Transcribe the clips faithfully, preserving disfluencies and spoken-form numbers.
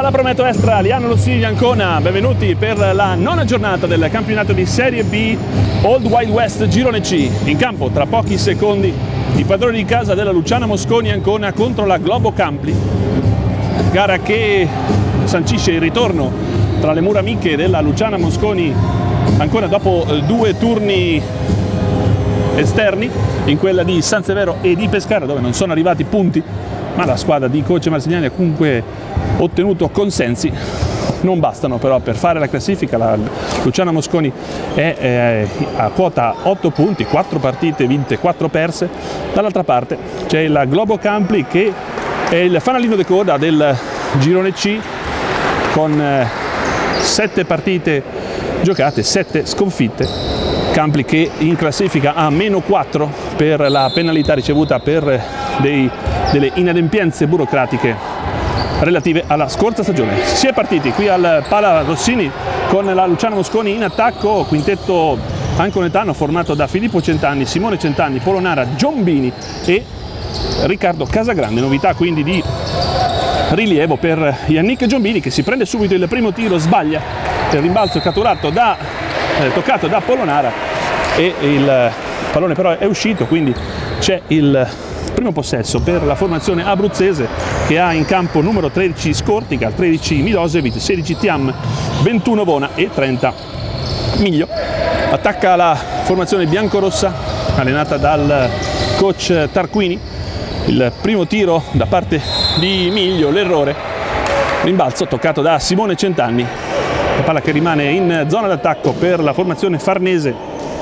Dalla Prometto Estra, Liano Lossiglia Ancona, benvenuti per la nona giornata del campionato di Serie B Old Wild West Girone C. In campo tra pochi secondi i padroni di casa della Luciana Mosconi Ancona contro la Globo Campli, gara che sancisce il ritorno tra le mura amiche della Luciana Mosconi Ancona dopo due turni esterni, in quella di San Severo e di Pescara, dove non sono arrivati punti, ma la squadra di coach Marsigliani ha comunque ottenuto consensi. Non bastano però per fare la classifica. La Luciana Mosconi è eh, a quota otto punti, quattro partite vinte, quattro perse. Dall'altra parte c'è la Globo Campli, che è il fanalino di coda del girone C, con eh, sette partite giocate, sette sconfitte. Campli che in classifica ha meno quattro per la penalità ricevuta per dei, delle inadempienze burocratiche relative alla scorsa stagione. Si è partiti qui al Pala Rossini con la Luciana Mosconi in attacco, quintetto anconetano formato da Filippo Centanni, Simone Centanni, Polonara, Giombini e Riccardo Casagrande. Novità quindi di rilievo per Yannick Giombini, che si prende subito il primo tiro, sbaglia, il rimbalzo catturato da eh, toccato da Polonara e il pallone però è uscito, quindi c'è il primo possesso per la formazione abruzzese, che ha in campo numero tredici Scortica, tredici Milosevic, sedici Tiam, ventuno Vona e trenta Miglio. Attacca la formazione biancorossa allenata dal coach Tarquini. Il primo tiro da parte di Miglio, l'errore, rimbalzo toccato da Simone Centanni. La palla che rimane in zona d'attacco per la formazione farnese,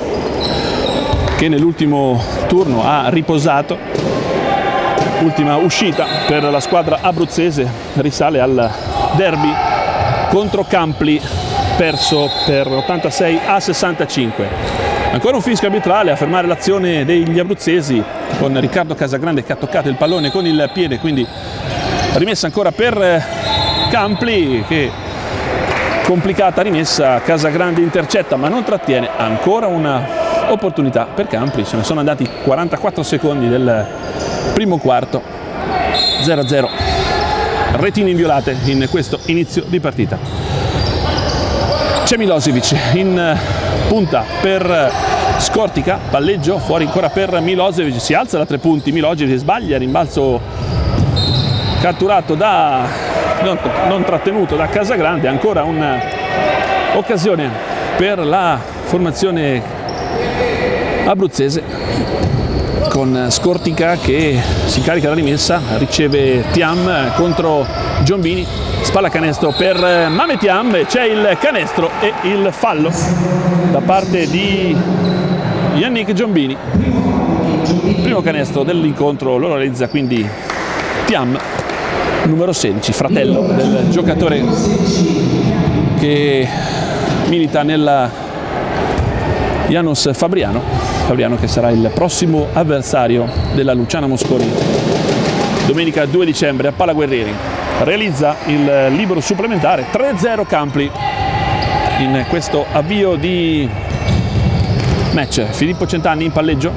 che nell'ultimo turno ha riposato. Ultima uscita per la squadra abruzzese risale al derby contro Campli, perso per ottantasei a sessantacinque. Ancora un fischio arbitrale a fermare l'azione degli abruzzesi, con Riccardo Casagrande che ha toccato il pallone con il piede, quindi rimessa ancora per Campli, che complicata rimessa. Casagrande intercetta ma non trattiene. Ancora una opportunità per Campli, se ne sono andati quarantaquattro secondi del primo quarto. Zero a zero, retine inviolate in questo inizio di partita. C'è Milosevic in punta per Scortica, palleggio fuori ancora per Milosevic, si alza da tre punti, Milosevic sbaglia, rimbalzo catturato da non, non trattenuto da Casagrande. Ancora un'occasione per la formazione abruzzese, con Scortica che si carica la rimessa, riceve Tiam contro Giombini, spalla canestro per Mame Tiam, c'è il canestro e il fallo da parte di Yannick Giombini. Primo canestro dell'incontro lo realizza quindi Tiam, numero sedici, fratello del giocatore che milita nella Janus Fabriano. Fabriano che sarà il prossimo avversario della Luciana Mosconi domenica due dicembre a Pala Guerrieri. Realizza il libero supplementare. Tre a zero Campli in questo avvio di match. Filippo Centanni in palleggio,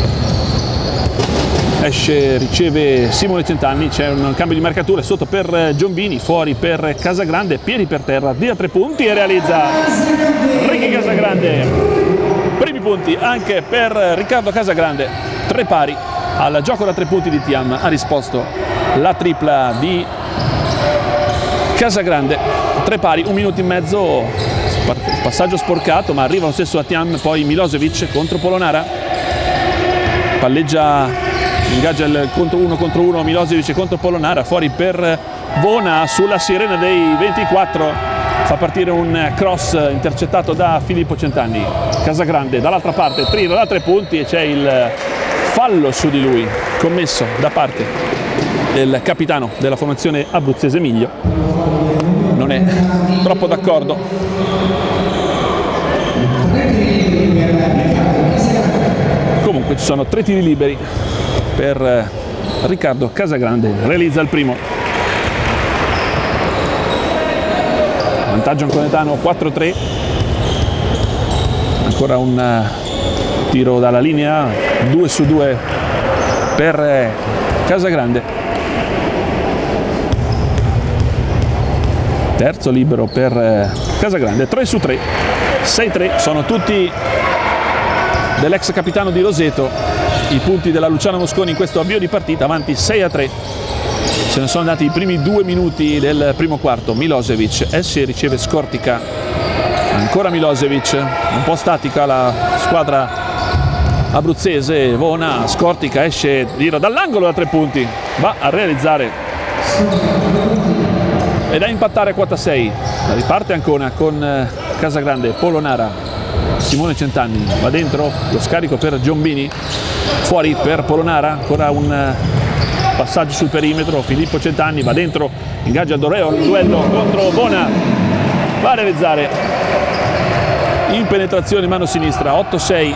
esce, riceve Simone Centanni, c'è un cambio di marcature sotto per Giombini, fuori per Casagrande, piedi per terra, via tre punti e realizza Ricky Casagrande. Primi punti anche per Riccardo Casagrande, tre pari al gioco da tre punti di Tiam. Ha risposto la tripla di Casagrande, tre pari, un minuto e mezzo, passaggio sporcato ma arriva lo stesso a Tiam. Poi Milosevic contro Polonara, palleggia, ingaggia il contro uno contro uno Milosevic contro Polonara, fuori per Vona sulla sirena dei ventiquattro. Fa partire un cross intercettato da Filippo Centanni. Casagrande dall'altra parte, tiro da tre punti e c'è il fallo su di lui commesso da parte del capitano della formazione abruzzese Miglio. Non è troppo d'accordo. Comunque ci sono tre tiri liberi per Riccardo Casagrande, realizza il primo. Vantaggio anconetano quattro a tre. Ancora un tiro dalla linea, due su due per Casagrande. Terzo libero per Casagrande, tre su tre, sei tre, sono tutti dell'ex capitano di Roseto i punti della Luciana Mosconi in questo avvio di partita, avanti sei a tre. Se ne sono andati i primi due minuti del primo quarto. Milosevic esce e riceve Skortica, ancora Milosevic, un po' statica la squadra abruzzese. Vona, Skortica esce, tiro dall'angolo da tre punti, va a realizzare ed a impattare quota sei. Riparte Ancona con Casagrande, Polonara, Simone Centanni, va dentro, lo scarico per Giombini, fuori per Polonara, ancora un passaggio sul perimetro, Filippo Centanni va dentro, ingaggia Doreo, il duello contro Bona, va a realizzare in penetrazione mano sinistra, otto sei.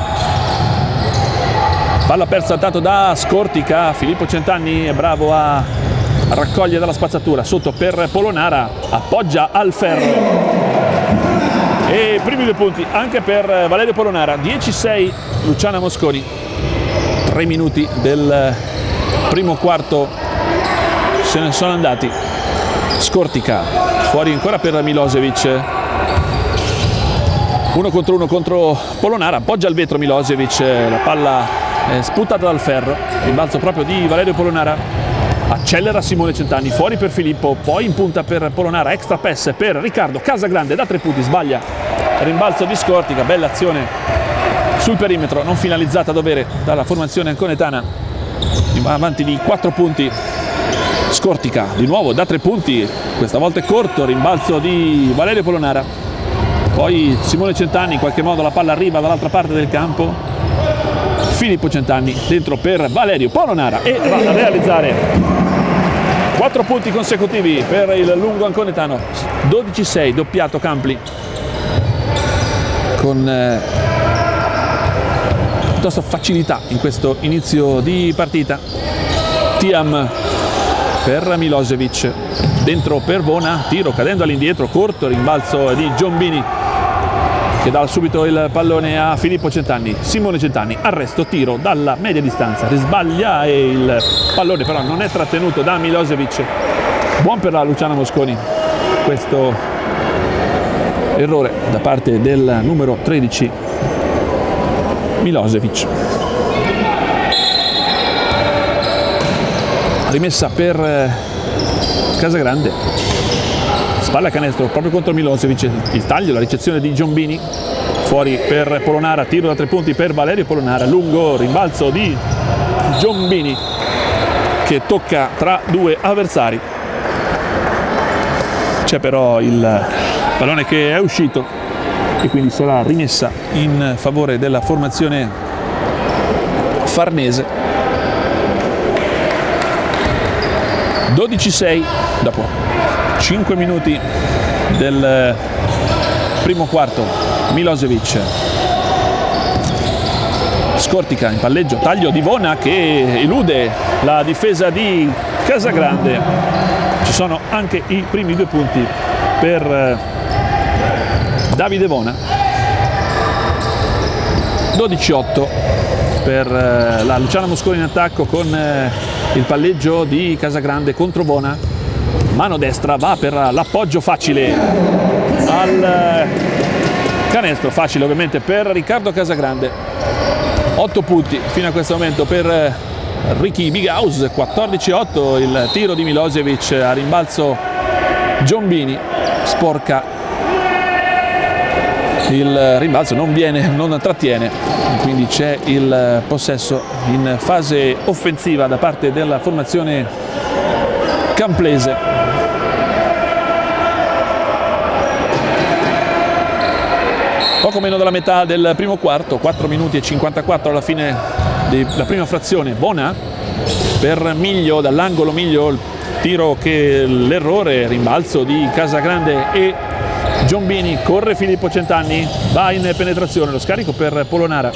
Palla persa tanto da Skortica, Filippo Centanni è bravo a raccogliere dalla spazzatura, sotto per Polonara, appoggia al ferro. E primi due punti anche per Valerio Polonara, dieci sei Luciana Mosconi. Tre minuti del primo quarto se ne sono andati. Skortica, fuori ancora per Milosevic. Uno contro uno contro Polonara, appoggia al vetro Milosevic, la palla è sputata dal ferro, rimbalzo proprio di Valerio Polonara, accelera Simone Centanni, fuori per Filippo, poi in punta per Polonara, extra pass per Riccardo Casagrande da tre punti, sbaglia, rimbalzo di Skortica, bella azione sul perimetro, non finalizzata a dovere dalla formazione anconetana, avanti di quattro punti. Skortica di nuovo da tre punti, questa volta è corto, rimbalzo di Valerio Polonara, poi Simone Centanni, in qualche modo la palla arriva dall'altra parte del campo, Filippo Centanni dentro per Valerio Polonara e va a realizzare quattro punti consecutivi per il lungo anconetano, dodici sei, doppiato Campli con eh, piuttosto facilità in questo inizio di partita. Tiam per Milosevic, dentro per Vona, tiro cadendo all'indietro, corto, rimbalzo di Giombini che dà subito il pallone a Filippo Centanni. Simone Centanni, arresto, tiro dalla media distanza, risbaglia e il pallone però non è trattenuto da Milosevic. Buon per la Luciana Mosconi questo errore da parte del numero tredici Milosevic. Rimessa per Casagrande, spalla canestro proprio contro Milosevic, il taglio, la ricezione di Giombini, fuori per Polonara, tiro da tre punti per Valerio Polonara, lungo rimbalzo di Giombini che tocca tra due avversari, c'è però il pallone che è uscito e quindi sarà rimessa in favore della formazione farnese. dodici sei dopo cinque minuti del primo quarto. Milosevic, Skortica in palleggio, taglio di Vona che elude la difesa di Casagrande. Ci sono anche i primi due punti per Davide Vona. dodici otto per la Luciana Mosconi in attacco con il palleggio di Casagrande contro Vona. Mano destra, va per l'appoggio facile al canestro, facile ovviamente per Riccardo Casagrande. otto punti fino a questo momento per Ricky Bighaus, quattordici otto il tiro di Milosevic, a rimbalzo Giombini, sporca il rimbalzo, non viene, non trattiene, quindi c'è il possesso in fase offensiva da parte della formazione camplese. Poco meno della metà del primo quarto, quattro minuti e cinquantaquattro alla fine della prima frazione. Bona per Miglio, dall'angolo Miglio, il tiro che l'errore, rimbalzo di Casagrande e Giombini, corre Filippo Centanni, va in penetrazione, lo scarico per Polonara,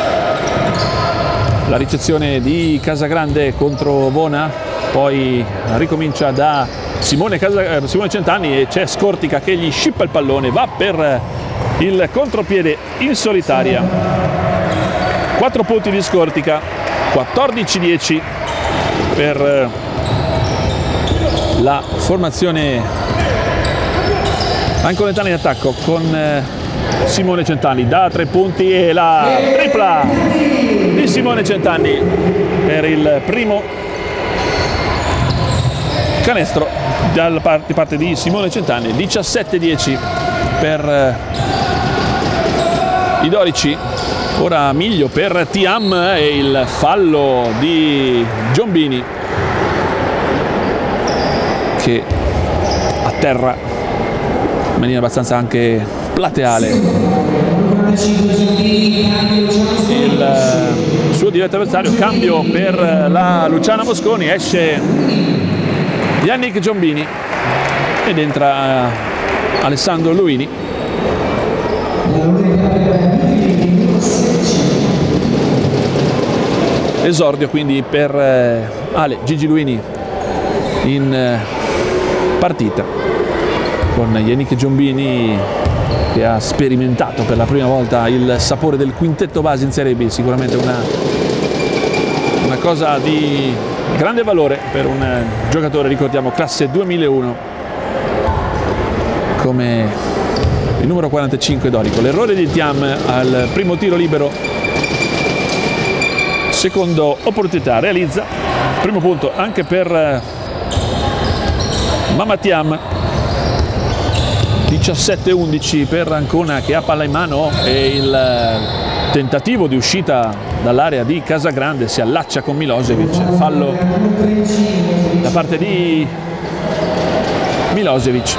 la ricezione di Casagrande contro Vona, poi ricomincia da Simone, Casa, Simone Centanni e c'è Skortica che gli scippa il pallone, va per il contropiede in solitaria. quattro punti di Skortica, quattordici dieci per la formazione Anconetana in attacco con eh, Simone Centanni da tre punti e la tripla di Simone Centanni per il primo canestro da parte di Simone Centanni. Diciassette dieci per eh, i dorici. Ora miglio per Thiam e il fallo di Giombini che atterra in maniera abbastanza anche plateale. Il suo diretto avversario, cambio per la Luciana Mosconi, esce Yannick Giombini ed entra Alessandro Luini. Esordio quindi per Ale Gigi Luini in partita, con Yannick Giombini che ha sperimentato per la prima volta il sapore del quintetto base in Serie B. Sicuramente una, una cosa di grande valore per un giocatore, ricordiamo, classe duemilauno come il numero quarantacinque dorico. L'errore di Thiam al primo tiro libero, secondo opportunità, realizza primo punto anche per Mama Thiam. Diciassette undici per Ancona che ha palla in mano e il tentativo di uscita dall'area di Casagrande si allaccia con Milosevic. Fallo da parte di Milosevic.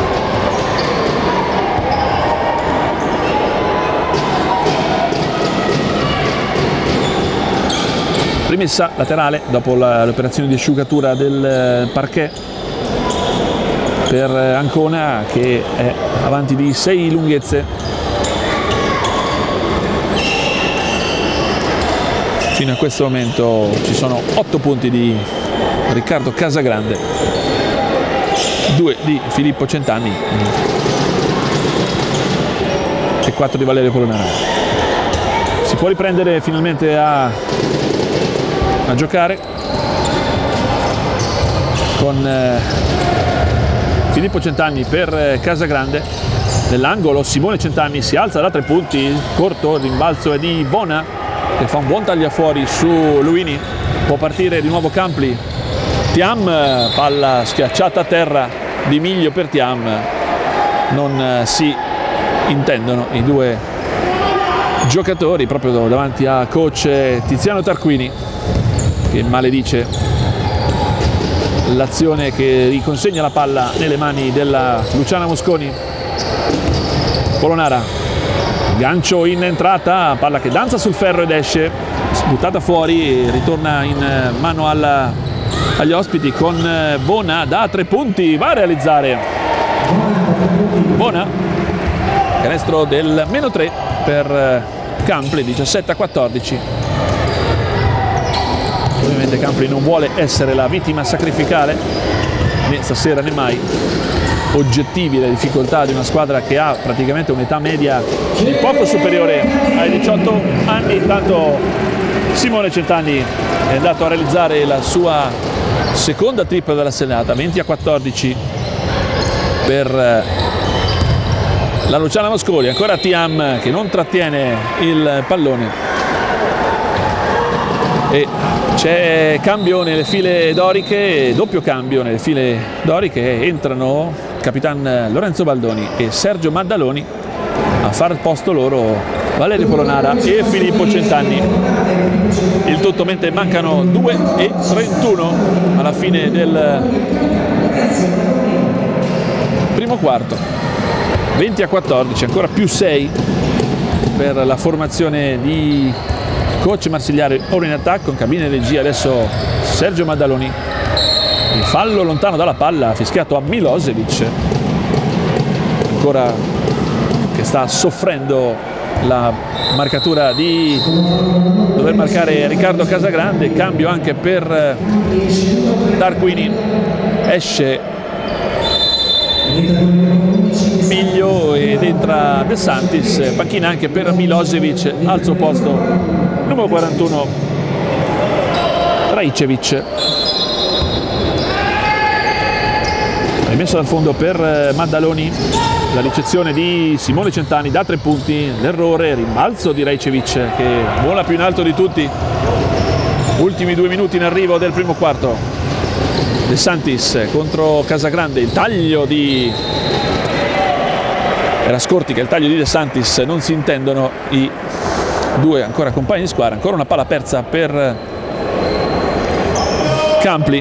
Rimessa laterale dopo l'operazione di asciugatura del parquet per Ancona, che è avanti di sei lunghezze. Fino a questo momento ci sono otto punti di Riccardo Casagrande, due di Filippo Centanni e quattro di Valerio Polonara. Si può riprendere finalmente a, a giocare con eh, Filippo Centanni per Casagrande. Nell'angolo Simone Centanni si alza da tre punti, corto, il rimbalzo è di Bona che fa un buon tagliafuori su Luini. Può partire di nuovo Campli. Thiam, palla schiacciata a terra di Miglio per Thiam. Non si intendono i due giocatori proprio davanti a coach Tiziano Tarquini, che maledice l'azione che riconsegna la palla nelle mani della Luciana Mosconi. Polonara, gancio in entrata, palla che danza sul ferro ed esce, buttata fuori, ritorna in mano alla, agli ospiti con Bona da tre punti, va a realizzare Bona, canestro del meno tre per Campli. Diciassette a quattordici. Ovviamente Campli non vuole essere la vittima sacrificale, né stasera né mai. Oggettivi le difficoltà di una squadra che ha praticamente un'età media di poco superiore ai diciotto anni. Intanto Simone Centanni è andato a realizzare la sua seconda tripla della serata. Venti a quattordici per la Luciana Mosconi. Ancora Thiam che non trattiene il pallone e c'è cambio nelle file doriche, doppio cambio nelle file doriche. Entrano Capitan Lorenzo Baldoni e Sergio Maddaloni a far posto loro Valerio Polonara e Filippo Centanni. Il tutto mentre mancano due e trentuno alla fine del primo quarto. Venti a quattordici, ancora più sei per la formazione di coach Marsigliari. Ora in attacco, in cabina di regia adesso Sergio Maddaloni. Il fallo lontano dalla palla, fischiato a Milosevic, ancora che sta soffrendo la marcatura di dover marcare Riccardo Casagrande. Cambio anche per Tarquini, esce Miglio ed entra De Santis. Panchina anche per Milosevic, al suo posto numero quarantuno Raicevic. Rimessa dal fondo per Maddaloni. la ricezione di Simone Centani da tre punti, l'errore, rimbalzo di Rajcevic che vola più in alto di tutti. Ultimi due minuti in arrivo del primo quarto. De Santis contro Casagrande, il taglio di era Scortica, il taglio di De Santis, non si intendono i due ancora compagni di squadra. Ancora una palla persa per Campli,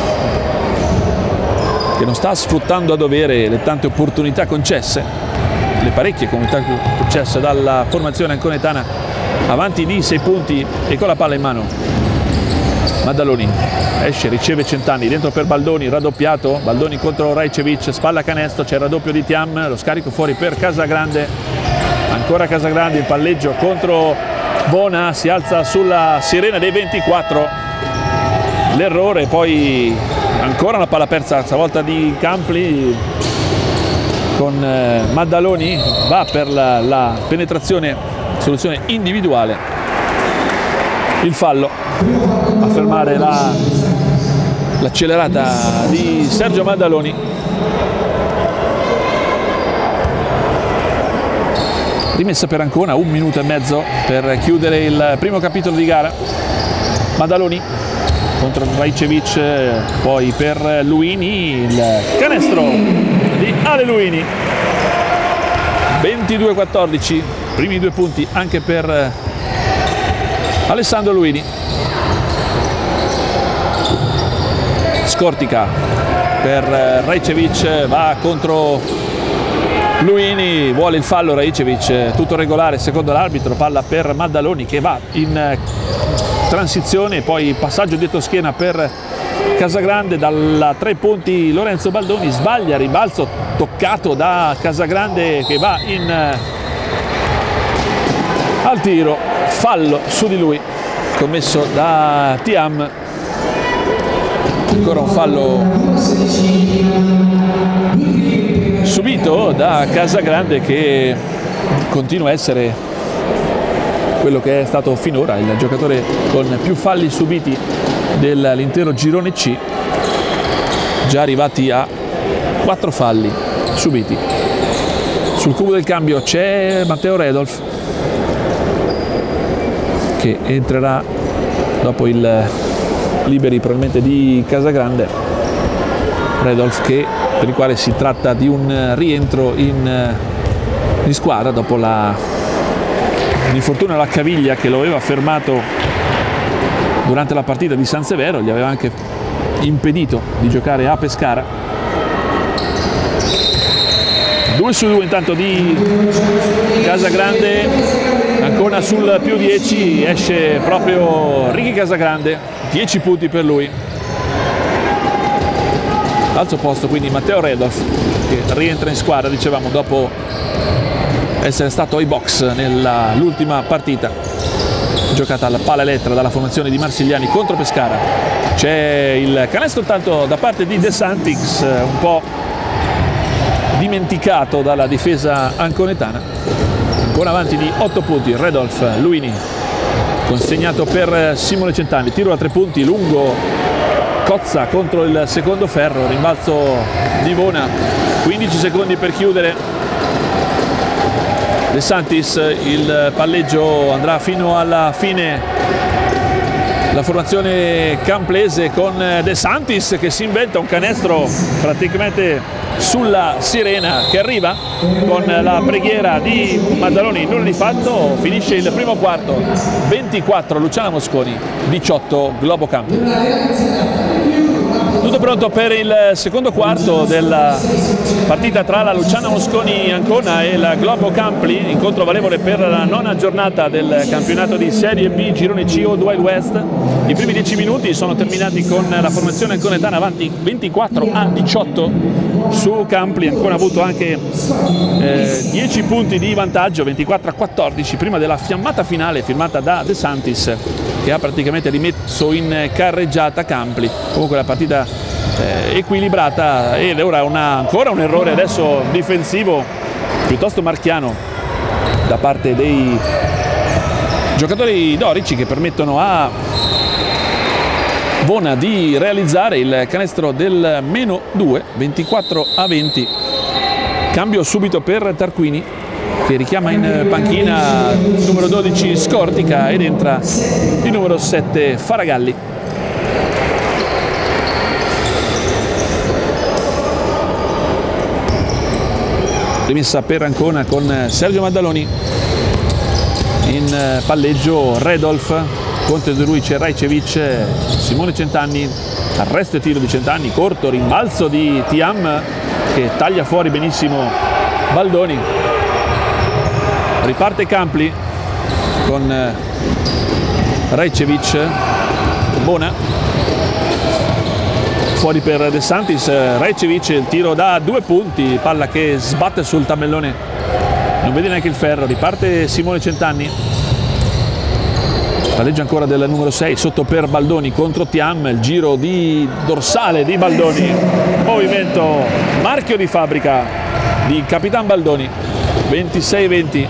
che non sta sfruttando a dovere le tante opportunità concesse, le parecchie opportunità concesse dalla formazione anconetana, avanti di sei punti e con la palla in mano. Maddaloni esce, riceve Centanni, dentro per Baldoni, raddoppiato, Baldoni contro Rajcevic, spalla canestro, c'è il raddoppio di Thiam, lo scarico fuori per Casagrande, ancora Casagrande, il palleggio contro Bona, si alza sulla sirena dei ventiquattro, l'errore, poi ancora una palla persa, stavolta di Campli con eh, Maddaloni, va per la, la penetrazione, soluzione individuale, il fallo a fermare la, l'accelerata di Sergio Maddaloni. Rimessa per Ancona, un minuto e mezzo per chiudere il primo capitolo di gara. Maddaloni contro Rajcevic, poi per Luini, il canestro di Ale Luini. ventidue a quattordici, primi due punti anche per Alessandro Luini. Scortica per Rajcevic, va contro Luini, vuole il fallo Rajcevic, tutto regolare secondo l'arbitro, palla per Maddaloni che va in transizione, poi passaggio dietro schiena per Casagrande, dalla tre punti Lorenzo Baldoni sbaglia, rimbalzo toccato da Casagrande che va in al tiro, fallo su di lui commesso da Thiam, ancora un fallo subito da Casagrande che continua a essere quello che è stato finora il giocatore con più falli subiti dell'intero girone C, già arrivati a quattro falli subiti. Sul cubo del cambio c'è Matteo Redolf che entrerà dopo il liberi probabilmente di Casagrande. Redolf che, per il quale si tratta di un rientro in, in squadra dopo la l'infortunio alla caviglia che lo aveva fermato durante la partita di San Severo, gli aveva anche impedito di giocare a Pescara. due su due intanto di Casagrande, Ancona sul più dieci, esce proprio Ricky Casagrande, dieci punti per lui. Al suo posto quindi Matteo Redolf che rientra in squadra, dicevamo, dopo essere stato ai box nell'ultima partita giocata alla pala elettra dalla formazione di Marsigliani contro Pescara. C'è il canestro tanto da parte di De Santis, un po' dimenticato dalla difesa anconetana. Ancora avanti di otto punti Redolf, Luini consegnato per Simone Centanni, tiro da tre punti lungo, cozza contro il secondo ferro, rimbalzo di Bona, quindici secondi per chiudere. De Santis, il palleggio andrà fino alla fine, la formazione camplese con De Santis che si inventa un canestro praticamente sulla sirena, che arriva con la preghiera di Maddaloni, nulla di fatto. Finisce il primo quarto, ventiquattro Luciana Mosconi, diciotto Globo Campli. Tutto pronto per il secondo quarto della partita tra la Luciana Mosconi Ancona e la Globo Campli, incontro valevole per la nona giornata del campionato di Serie B Girone C Old Wild West. I primi dieci minuti sono terminati con la formazione anconetana avanti ventiquattro a diciotto su Campli. Ancona ha avuto anche eh, dieci punti di vantaggio, ventiquattro a quattordici, prima della fiammata finale firmata da De Santis, che ha praticamente rimesso in carreggiata Campli. Comunque la partita eh, equilibrata, ed ora una, ancora un errore adesso difensivo piuttosto marchiano da parte dei giocatori dorici, che permettono a Bona di realizzare il canestro del meno due, ventiquattro a venti. Cambio subito per Tarquini, che richiama in panchina il numero dodici Scortica ed entra il numero sette Faragalli. Rimessa per Ancona con Sergio Maddaloni, in palleggio Redolf, contro di lui c'è Rajcevic, Simone Centanni, arresto e tiro di Centanni, corto, rimbalzo di Thiam che taglia fuori benissimo Baldoni. Riparte Campli con Rajcevic, Bona. Fuori per De Santis, Rajcevic, il tiro da due punti, palla che sbatte sul tabellone, non vede neanche il ferro, riparte Simone Centanni, palleggia ancora del numero sei, sotto per Baldoni contro Thiam, il giro di dorsale di Baldoni, movimento marchio di fabbrica di Capitan Baldoni, ventisei venti.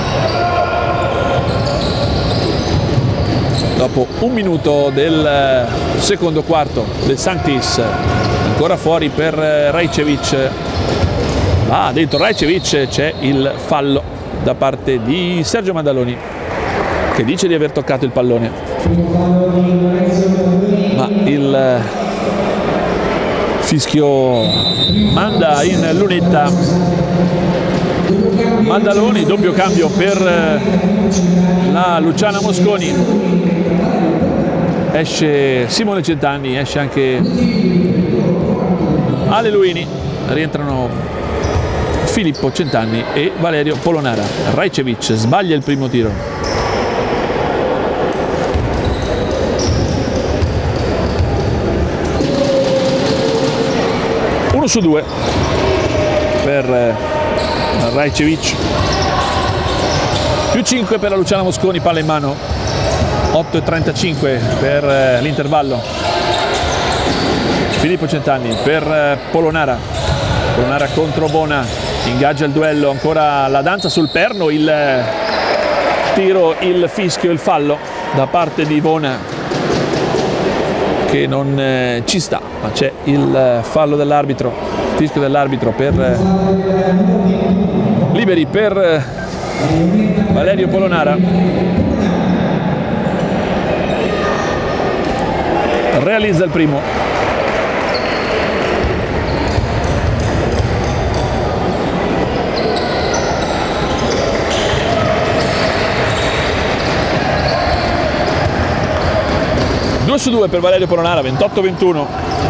Dopo un minuto del secondo quarto, De Santis ancora fuori per Rajcevic. Ah, dentro Rajcevic c'è il fallo da parte di Sergio Maddaloni, che dice di aver toccato il pallone, ma il fischio manda in lunetta Maddaloni. Doppio cambio per la Luciana Mosconi, esce Simone Centanni, esce anche Ale Luini, rientrano Filippo Centanni e Valerio Polonara. Rajcevic sbaglia il primo tiro. uno su due per Rajcevic, più cinque per la Luciana Mosconi, palla in mano, otto e trentacinque per l'intervallo. Filippo Centanni per Polonara, Polonara contro Bona, ingaggia il duello, ancora la danza sul perno, il tiro, il fischio, il fallo da parte di Bona che non eh, ci sta, ma c'è il fallo dell'arbitro, fischio dell'arbitro per eh, liberi per eh, Valerio Polonara. Realizza il primo. due su due per Valerio Polonara, ventotto ventuno.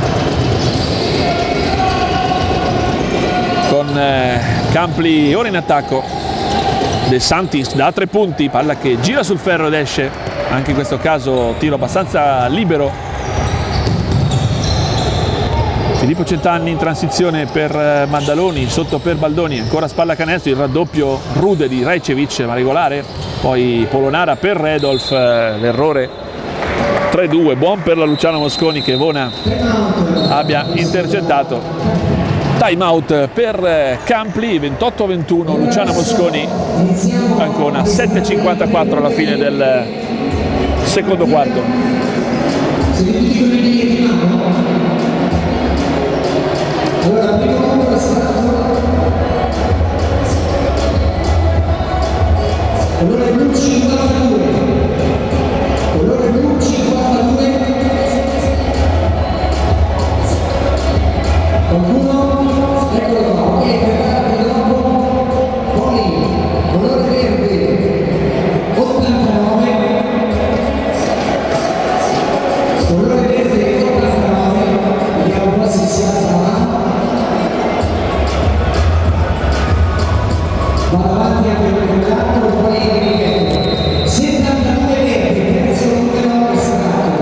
Con eh, Campli ora in attacco. De Santis da tre punti, palla che gira sul ferro ed esce. Anche in questo caso tiro abbastanza libero. Filippo Centanni in transizione per eh, Maddaloni, sotto per Baldoni, ancora spalla canestro, il raddoppio rude di Rajcevic, ma regolare. Poi Polonara per Redolf, eh, l'errore. tre due, buon per la Luciana Mosconi che Bona abbia intercettato. Time out per Campli, ventotto ventuno, Luciana Mosconi, Ancona, sette e cinquantaquattro alla fine del secondo quarto. Allora blu cinquantadue, allora blu cinquantadue, qualcuno, eccolo qua, ok, preparato dopo, poi colore verde, ottantanove, colore verde, ottantanove, vediamo un po' se si alza là, va avanti anche il contatto, poi settantadue verde, terzo numero estratto,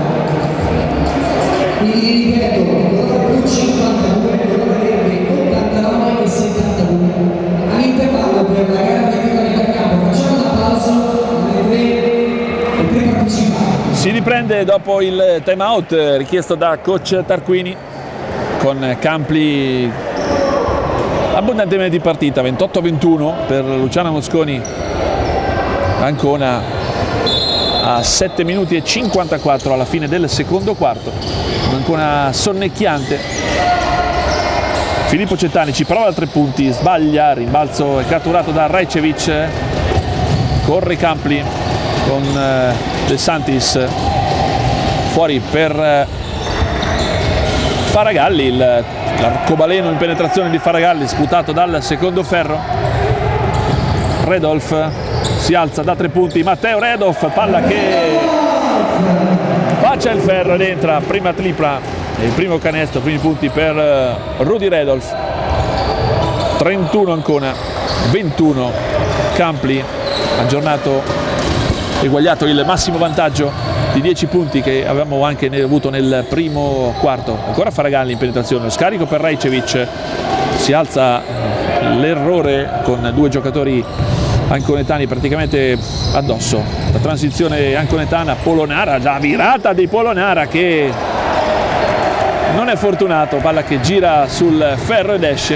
quindi ripeto, colore blu cinquantadue, colore verde ottantanove e settantadue, all'intervallo per la gara tecnica di campo, facciamo un applauso alle tre, alle tre partecipanti. Si riprende dopo il time out richiesto da coach Tarquini, con Campli abbondantemente di partita, ventotto ventuno per Luciana Mosconi. Ancona a sette minuti e cinquantaquattro alla fine del secondo quarto, Ancona sonnecchiante Filippo Cettani ci prova da tre punti, sbaglia, rimbalzo è catturato da Rajcevic, corre Campli con eh, De Santis, fuori per eh, Faragalli, il, l'arcobaleno in penetrazione di Faragalli sputato dal secondo ferro. Redolf si alza da tre punti, Matteo Redolf, palla che bacia il ferro ed entra, prima tripla. Il primo canestro, primi punti per Rudy Redolf. trentuno Ancona, ventuno Campli, aggiornato, eguagliato il massimo vantaggio di dieci punti che avevamo anche avuto nel primo quarto. Ancora Faragalli in penetrazione, lo scarico per Rajcevic, si alza l'errore con due giocatori anconetani praticamente addosso. La transizione anconetana, Polonara, già virata di Polonara che non è fortunato, palla che gira sul ferro ed esce.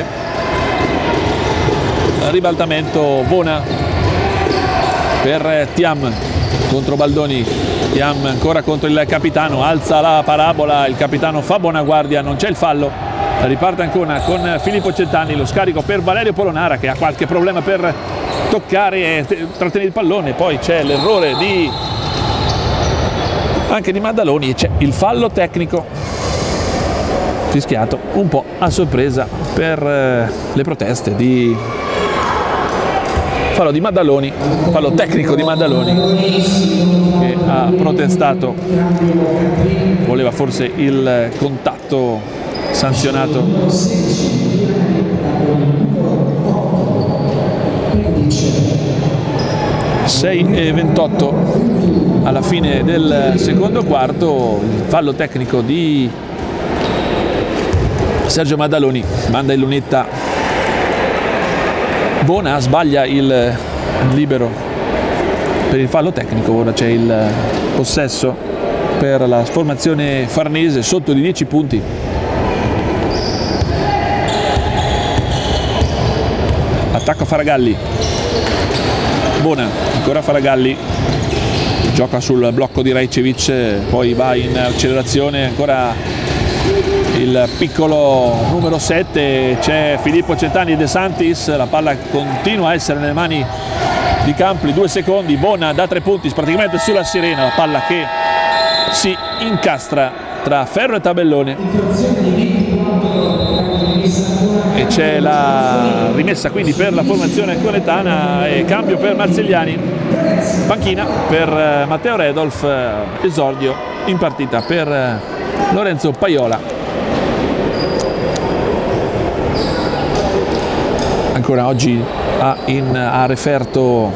Ribaltamento Bona per Thiam contro Baldoni. Thiam ancora contro il capitano, alza la parabola, il capitano fa buona guardia, non c'è il fallo. Riparte ancora con Filippo Cettani, lo scarico per Valerio Polonara che ha qualche problema per toccare e trattenere il pallone. Poi c'è l'errore di anche di Maddaloni e c'è il fallo tecnico fischiato un po' a sorpresa per eh, le proteste di fallo di Maddaloni, fallo tecnico di Maddaloni che ha protestato, voleva forse il contatto sanzionato. sei e ventotto alla fine del secondo quarto, il fallo tecnico di Sergio Maddaloni, manda in lunetta Bona, sbaglia il libero per il fallo tecnico. Ora c'è il possesso per la formazione farnese sotto di dieci punti. Attacco Faragalli, Bona, ancora Faragalli, gioca sul blocco di Rajcevic, poi va in accelerazione, ancora il piccolo numero sette, c'è Filippo Cettani e De Santis, la palla continua a essere nelle mani di Campli, due secondi, Bona da tre punti praticamente sulla sirena, la palla che si incastra tra ferro e tabellone e c'è la rimessa quindi per la formazione conetana e cambio per Marzigliani, panchina per Matteo Redolf, esordio in partita per Lorenzo Paiola. Ancora oggi ha, in, ha referto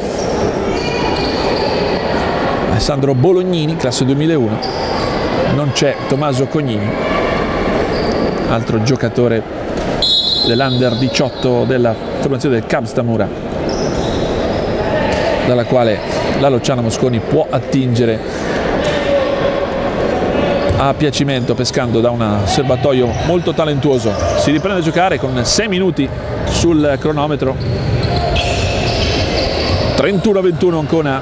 Alessandro Bolognini, classe duemilauno, non c'è Tommaso Cognini, altro giocatore dell'Under diciotto della formazione del Cab Stamura, dalla quale la Luciana Mosconi può attingere a piacimento pescando da un serbatoio molto talentuoso. Si riprende a giocare con sei minuti sul cronometro, trentuno a ventuno Ancona.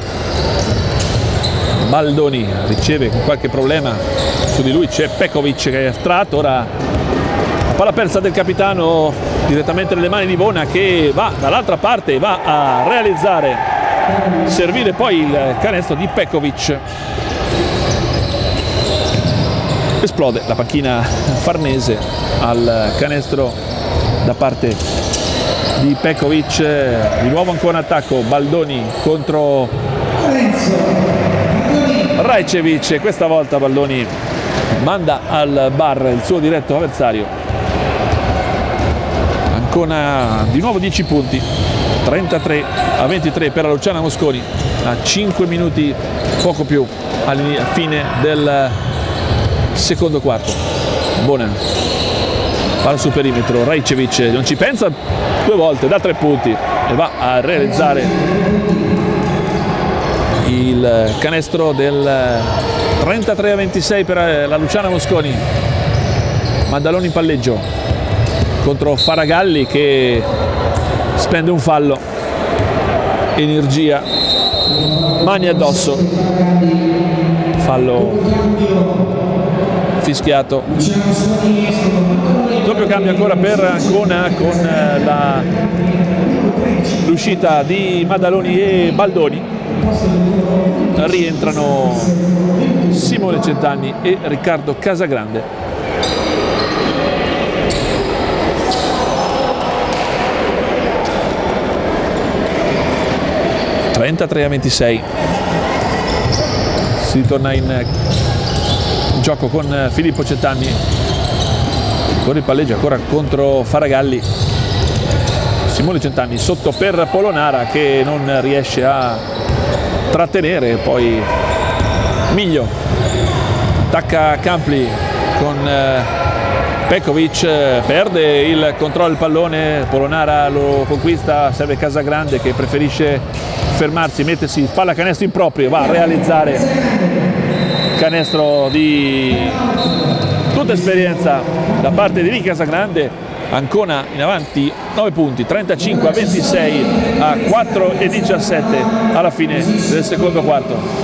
Baldoni riceve con qualche problema, su di lui c'è Pekovic che è tratto, ora la palla persa del capitano direttamente nelle mani di Bona che va dall'altra parte e va a realizzare, servire poi il canestro di Pekovic. Esplode la panchina farnese al canestro da parte di Pekovic, di nuovo ancora in attacco Baldoni contro Rajcevic, questa volta Baldoni manda al bar il suo diretto avversario. Ancona di nuovo dieci punti, trentatré a ventitré per la Luciana Mosconi, a cinque minuti poco più alla fine del secondo quarto. Bona, palla sul perimetro, Rajcevic non ci pensa due volte, da tre punti e va a realizzare il canestro del trentatré a ventisei per la Luciana Mosconi. Maddaloni in palleggio contro Faragalli che spende un fallo, energia, mani addosso, fallo fischiato Doppio cambio ancora per Ancona con la l'uscita di Maddaloni e Baldoni. Rientrano Simone Centanni e Riccardo Casagrande. trentatré a ventisei. Si torna in gioco con Filippo Centanni. Con il palleggio ancora contro Faragalli. Simone Centanni sotto per Polonara che non riesce a trattenere, poi Miglio attacca Campli con Pekovic, perde il controllo del pallone, Polonara lo conquista, serve Casagrande che preferisce fermarsi, mettersi palla canestro improprio e va a realizzare canestro di tutta esperienza da parte di Ricky Casagrande. Ancona in avanti nove punti, trentacinque a ventisei a quattro e diciassette alla fine del secondo quarto.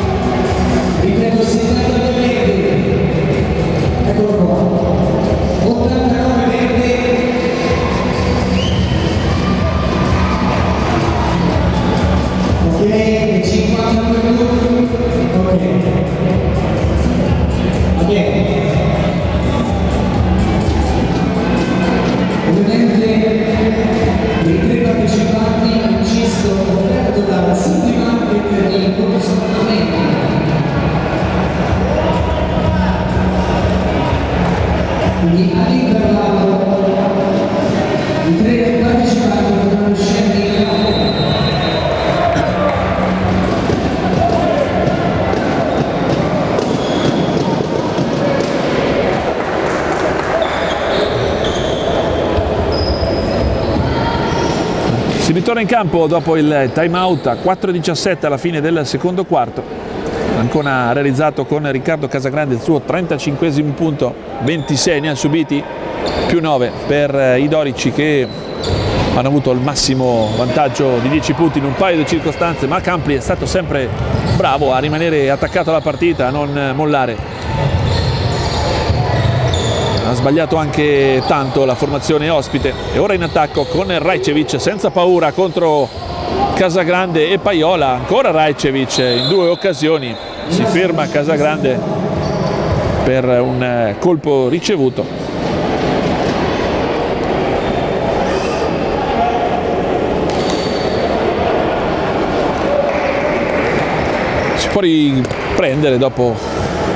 Si ritorna in campo dopo il time out a quattro e diciassette alla fine del secondo quarto. Ancona ha realizzato con Riccardo Casagrande il suo trentacinquesimo punto, ventisei ne ha subiti, più nove per i dorici che hanno avuto il massimo vantaggio di dieci punti in un paio di circostanze, ma Campli è stato sempre bravo a rimanere attaccato alla partita, a non mollare. Ha sbagliato anche tanto la formazione ospite e ora in attacco con Rajcevic senza paura contro Casagrande e Paiola. Ancora Rajcevic in due occasioni, si ferma Casagrande per un colpo ricevuto. Si può riprendere dopo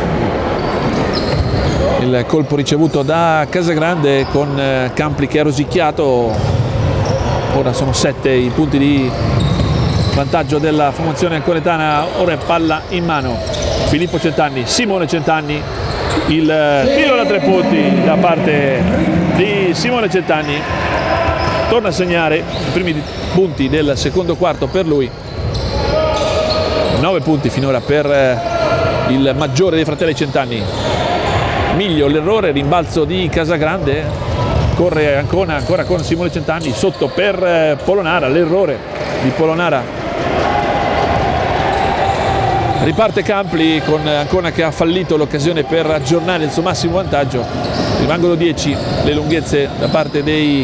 il colpo ricevuto da Casagrande con Campli che ha rosicchiato. Ora sono sette i punti di vantaggio della formazione anconetana. Ora è palla in mano Filippo Centanni, Simone Centanni, il tiro da tre punti da parte di Simone Centanni, torna a segnare i primi punti del secondo quarto per lui. Nove punti finora per il maggiore dei fratelli Centanni. Miglio l'errore, rimbalzo di Casagrande, corre Ancona ancora con Simone Centanni, sotto per Polonara, l'errore di Polonara. Riparte Campli con Ancona che ha fallito l'occasione per aggiornare il suo massimo vantaggio. Rimangono dieci le lunghezze da parte dei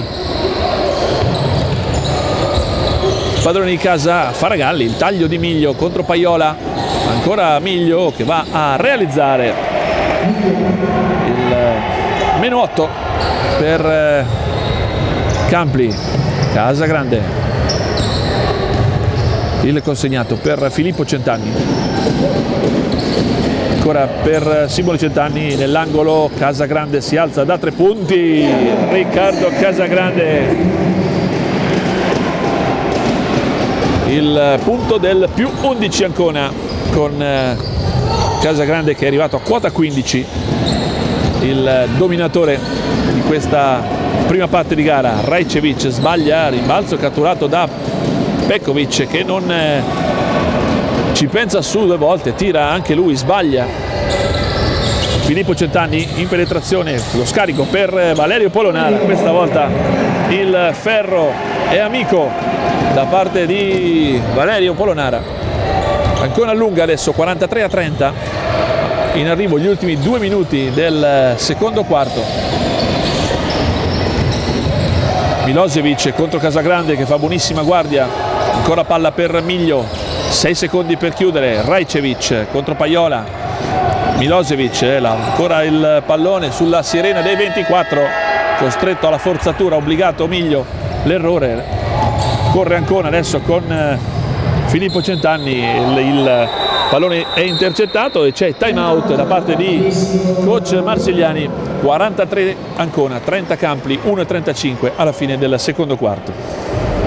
padroni di casa. Faragalli, il taglio di Miglio contro Paiola, ancora Miglio che va a realizzare il meno otto per Campli. Casagrande, il consegnato per Filippo Centanni, ancora per Simone Centanni nell'angolo. Casagrande si alza da tre punti, Riccardo Casagrande, il punto del più undici Ancona con Casagrande che è arrivato a quota quindici, il dominatore di questa prima parte di gara. Rajcevic sbaglia, rimbalzo catturato da Pekovic che non ci pensa su due volte, tira anche lui, sbaglia. Filippo Centanni in penetrazione, lo scarico per Valerio Polonara, questa volta il ferro è amico da parte di Valerio Polonara. Ancora lunga adesso, quarantatré a trenta, in arrivo gli ultimi due minuti del secondo quarto. Milosevic contro Casagrande che fa buonissima guardia, ancora palla per Miglio, sei secondi per chiudere. Rajcevic contro Pajola, Milosevic, eh, ancora il pallone sulla sirena dei ventiquattro, costretto alla forzatura, obbligato Miglio, l'errore. Corre Ancona adesso con eh, Filippo Centanni, il, il pallone è intercettato e c'è time out da parte di coach Marsigliani. quarantatré Ancona, trenta Campli, uno e trentacinque alla fine del secondo quarto.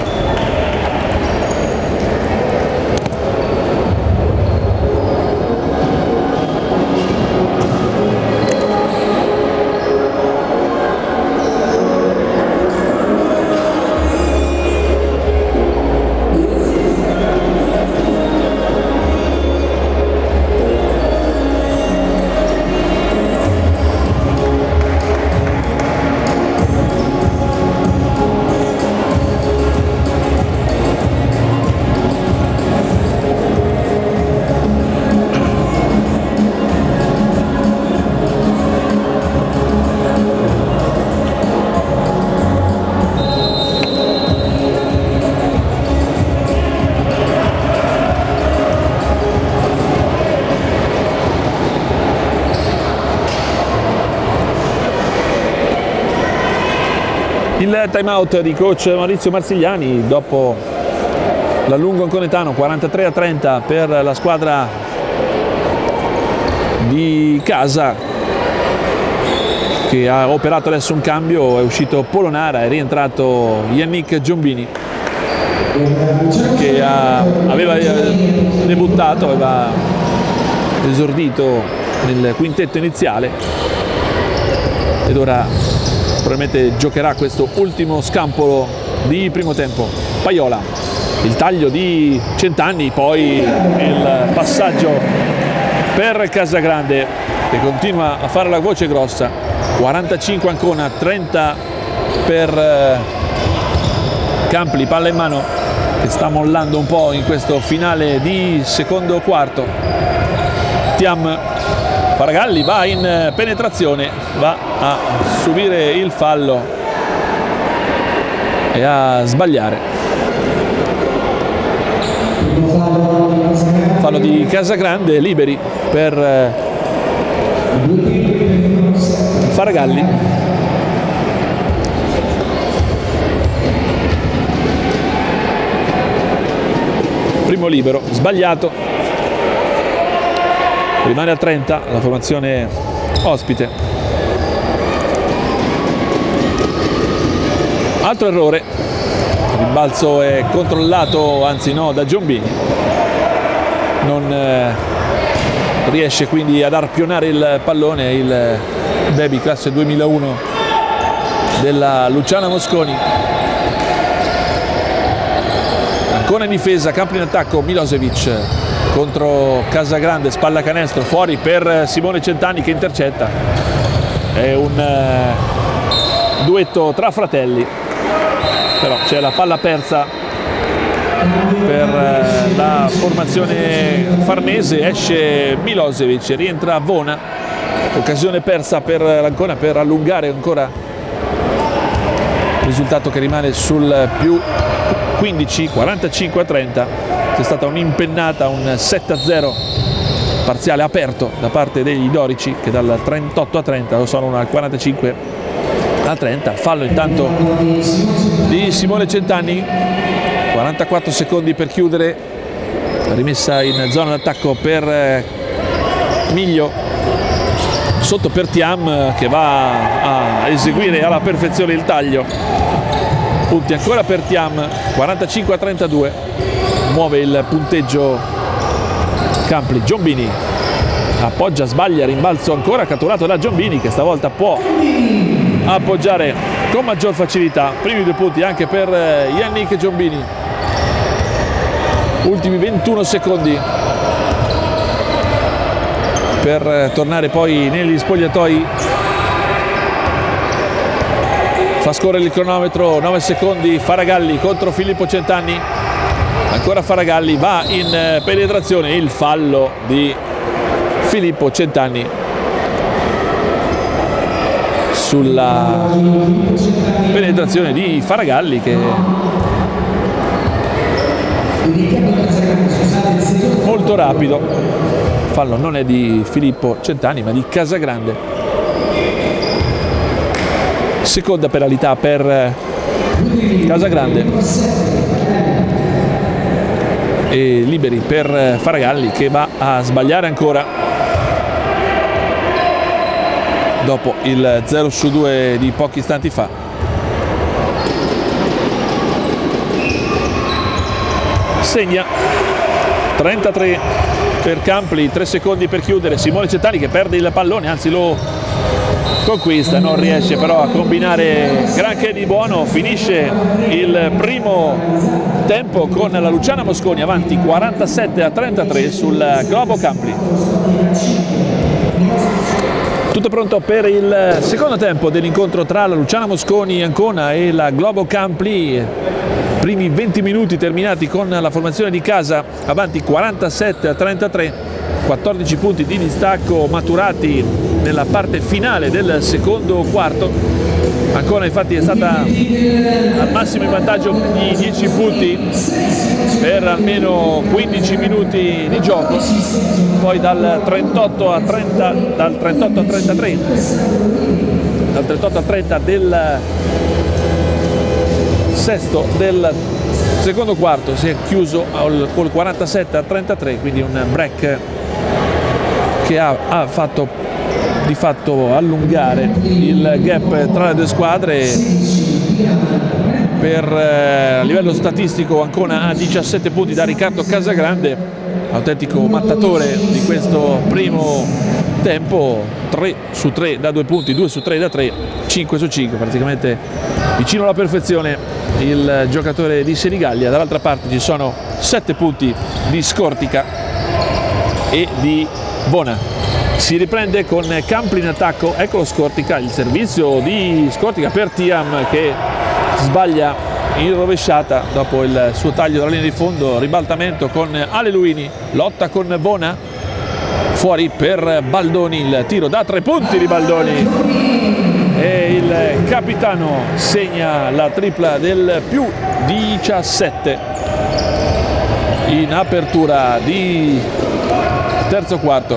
Il time out di coach Maurizio Marsigliani dopo l'allungo anconetano, quarantatré a trenta per la squadra di casa, che ha operato adesso un cambio. È uscito Polonara, è rientrato Yannick Giombini, che ha, aveva debuttato, aveva esordito nel quintetto iniziale ed ora probabilmente giocherà questo ultimo scampolo di primo tempo. Pajola, il taglio di Centanni, poi il passaggio per Casagrande che continua a fare la voce grossa. quarantacinque Ancona, trenta per Campli, palla in mano che sta mollando un po' in questo finale di secondo quarto. Thiam, Faragalli va in penetrazione, va a subire il fallo e a sbagliare. Fallo di Casagrande, liberi per Faragalli. Primo libero, sbagliato. Rimane a trenta la formazione ospite. Altro errore, il rimbalzo è controllato, anzi no, da Giombini. Non eh, riesce quindi ad arpionare il pallone il baby classe duemilauno della Luciana Mosconi. Ancora in difesa, Campli in attacco, Milosevic contro Casagrande, spalla canestro, fuori per Simone Centanni che intercetta. È un eh, duetto tra fratelli, però c'è la palla persa per eh, la formazione farnese. Esce Milosevic, rientra Vona, occasione persa per l'Ancona per allungare ancora il risultato, che rimane sul più quindici, quarantacinque a trenta. C'è stata un'impennata, un sette a zero parziale aperto da parte degli dorici, che dal trentotto a trenta lo sono al quarantacinque a trenta. Fallo intanto di Simone Centanni, quarantaquattro secondi per chiudere, rimessa in zona d'attacco per Miglio, sotto per Thiam che va a eseguire alla perfezione il taglio. Punti ancora per Thiam, quarantacinque a trentadue. Muove il punteggio Campli. Giombini appoggia, sbaglia, rimbalzo ancora catturato da Giombini, che stavolta può appoggiare con maggior facilità. Primi due punti anche per Yannick Giombini. Ultimi ventuno secondi per tornare poi negli spogliatoi. Fa scorrere il cronometro, nove secondi. Faragalli contro Filippo Centanni. Ancora Faragalli, va in penetrazione, il fallo di Filippo Centanni sulla penetrazione di Faragalli, che molto rapido. Fallo non è di Filippo Centani ma di Casagrande. Seconda penalità per Casagrande e liberi per Faragalli, che va a sbagliare ancora dopo il zero su due di pochi istanti fa. Segna trentatré per Campli, tre secondi per chiudere. Simone Centani che perde il pallone, anzi lo conquista, non riesce però a combinare granché di buono. Finisce il primo tempo con la Luciana Mosconi avanti quarantasette a trentatré sul Globo Campli. Tutto pronto per il secondo tempo dell'incontro tra la Luciana Mosconi Ancona e la Globo Campli. Primi venti minuti terminati con la formazione di casa avanti quarantasette a trentatré, quattordici punti di distacco maturati nella parte finale del secondo quarto. Ancona infatti è stata al massimo in vantaggio di dieci punti per almeno quindici minuti di gioco, poi dal trentotto a trenta, dal trentotto a trentatré, dal trentotto a trenta del sesto del secondo quarto si è chiuso col quarantasette a trentatré, quindi un break che ha, ha fatto di fatto allungare il gap tra le due squadre. Per eh, a livello statistico Ancona ha diciassette punti da Riccardo Casagrande, autentico mattatore di questo primo tempo, tre su tre da due punti, due su tre da tre, cinque su cinque, praticamente vicino alla perfezione il giocatore di Senigallia. Dall'altra parte ci sono sette punti di Scortica e di Bona. Si riprende con Campli in attacco, eccolo Scortica, il servizio di Scortica per Tiam che sbaglia in rovesciata dopo il suo taglio dalla linea di fondo. Ribaltamento con Ale Luini, lotta con Bona, fuori per Baldoni, il tiro da tre punti di Baldoni e il capitano segna la tripla del più diciassette in apertura di terzo quarto.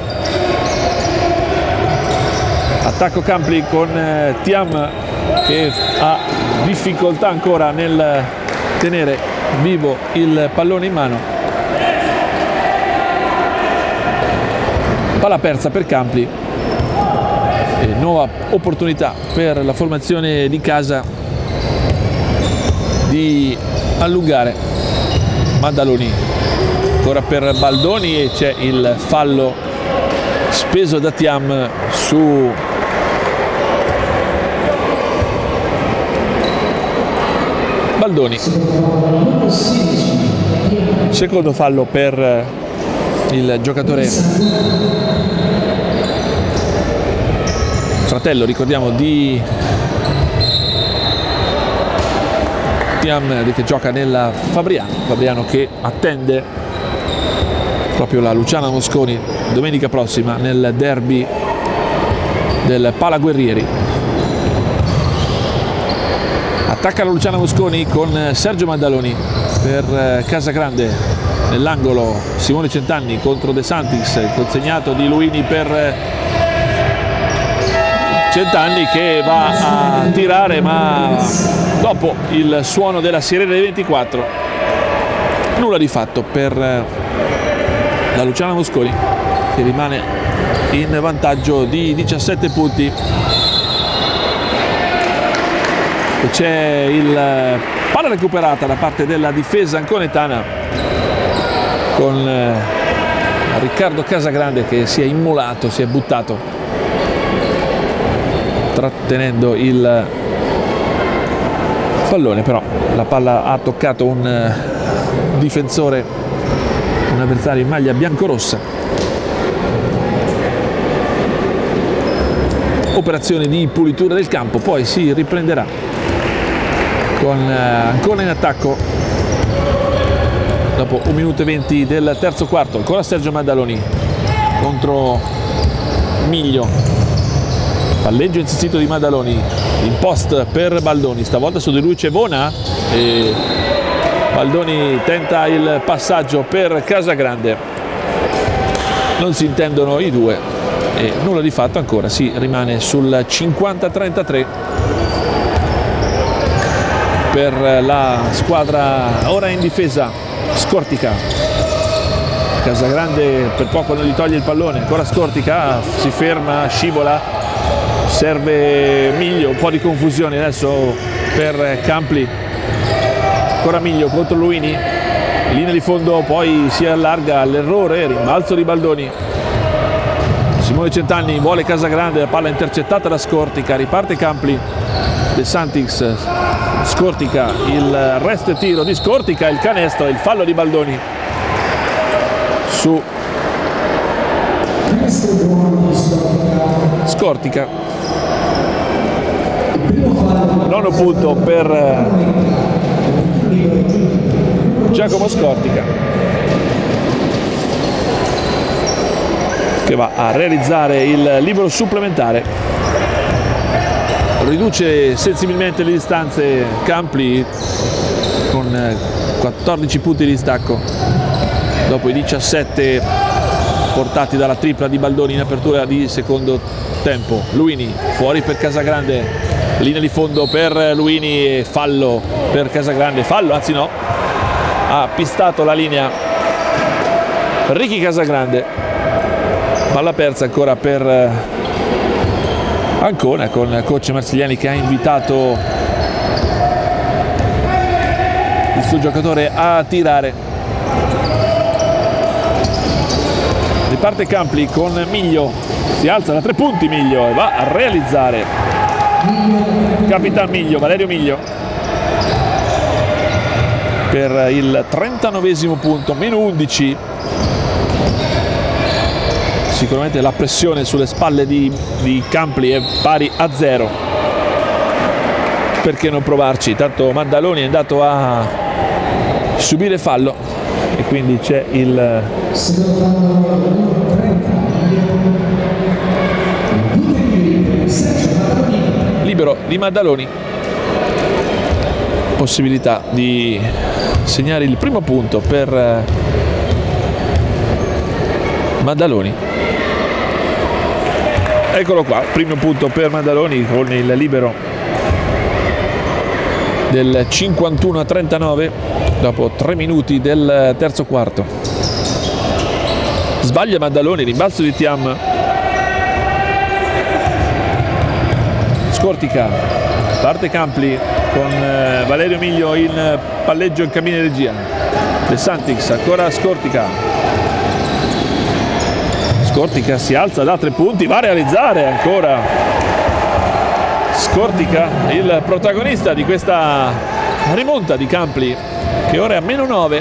Attacco Campli con eh, Tiam che ha difficoltà ancora nel tenere vivo il pallone in mano. Palla persa per Campli e nuova opportunità per la formazione di casa di allungare. Maddaloni ancora per Baldoni e c'è il fallo speso da Tiam su Baldoni. Secondo fallo per il giocatore fratello, ricordiamo, di Tiam, che gioca nella Fabriano. Fabriano che attende proprio la Luciana Mosconi domenica prossima nel derby del Palaguerrieri. Attacca la Luciana Mosconi con Sergio Maddaloni per Casagrande nell'angolo. Simone Centanni contro De Santis, il consegnato di Luini per Centanni che va a tirare, ma dopo il suono della sirena dei ventiquattro nulla di fatto per la Luciana Mosconi, che rimane in vantaggio di diciassette punti. C'è il palla recuperata da parte della difesa anconetana con Riccardo Casagrande che si è immolato, si è buttato trattenendo il pallone, però la palla ha toccato un difensore, un avversario in maglia biancorossa. Operazione di pulitura del campo, poi si riprenderà con ancora in attacco dopo un minuto e venti del terzo quarto. Ancora Sergio Maddaloni contro Miglio. Palleggio insistito di Maddaloni, in post per Baldoni, stavolta su di lui c'è Bona e Baldoni tenta il passaggio per Casagrande, non si intendono i due e nulla di fatto ancora, si rimane sul cinquanta a trentatré per la squadra ora in difesa. Scortica, Casagrande per poco non gli toglie il pallone, ancora Scortica, si ferma, scivola, serve Miglio, un po' di confusione adesso per Campli, ancora Miglio contro Luini, linea di fondo, poi si allarga all'errore, rimbalzo di Baldoni, Simone Centanni vuole Casagrande, la palla intercettata da Scortica, riparte Campli, De Santis, Scortica, il rest e tiro di Scortica, il canestro, il fallo di Baldoni su Scortica. Nono punto per Giacomo Scortica, che va a realizzare il libero supplementare, riduce sensibilmente le distanze Campli con quattordici punti di distacco dopo i diciassette portati dalla tripla di Baldoni in apertura di secondo tempo. Luini fuori per Casagrande, linea di fondo per Luini e fallo per Casagrande, fallo anzi no, ha pistato la linea Ricky Casagrande, palla persa ancora per Ancona con coach Marsigliani che ha invitato il suo giocatore a tirare. Riparte Campli con Miglio, si alza da tre punti Miglio e va a realizzare. Capitan Miglio, Valerio Miglio, per il trentanovesimo punto, meno undici. Sicuramente la pressione sulle spalle di, di Campli è pari a zero. Perché non provarci? Tanto Maddaloni è andato a subire fallo e quindi c'è il libero di Maddaloni, possibilità di segnare il primo punto per Maddaloni. Eccolo qua, primo punto per Maddaloni con il libero del cinquantuno a trentanove dopo tre minuti del terzo quarto. Sbaglia Maddaloni, rimbalzo di Thiam. Scortica, parte Campli con Valerio Miglio in palleggio in cabina di regia. De Santis, ancora Scortica. Scortica si alza da tre punti, va a realizzare ancora Scortica, il protagonista di questa rimonta di Campli, che ora è a meno nove.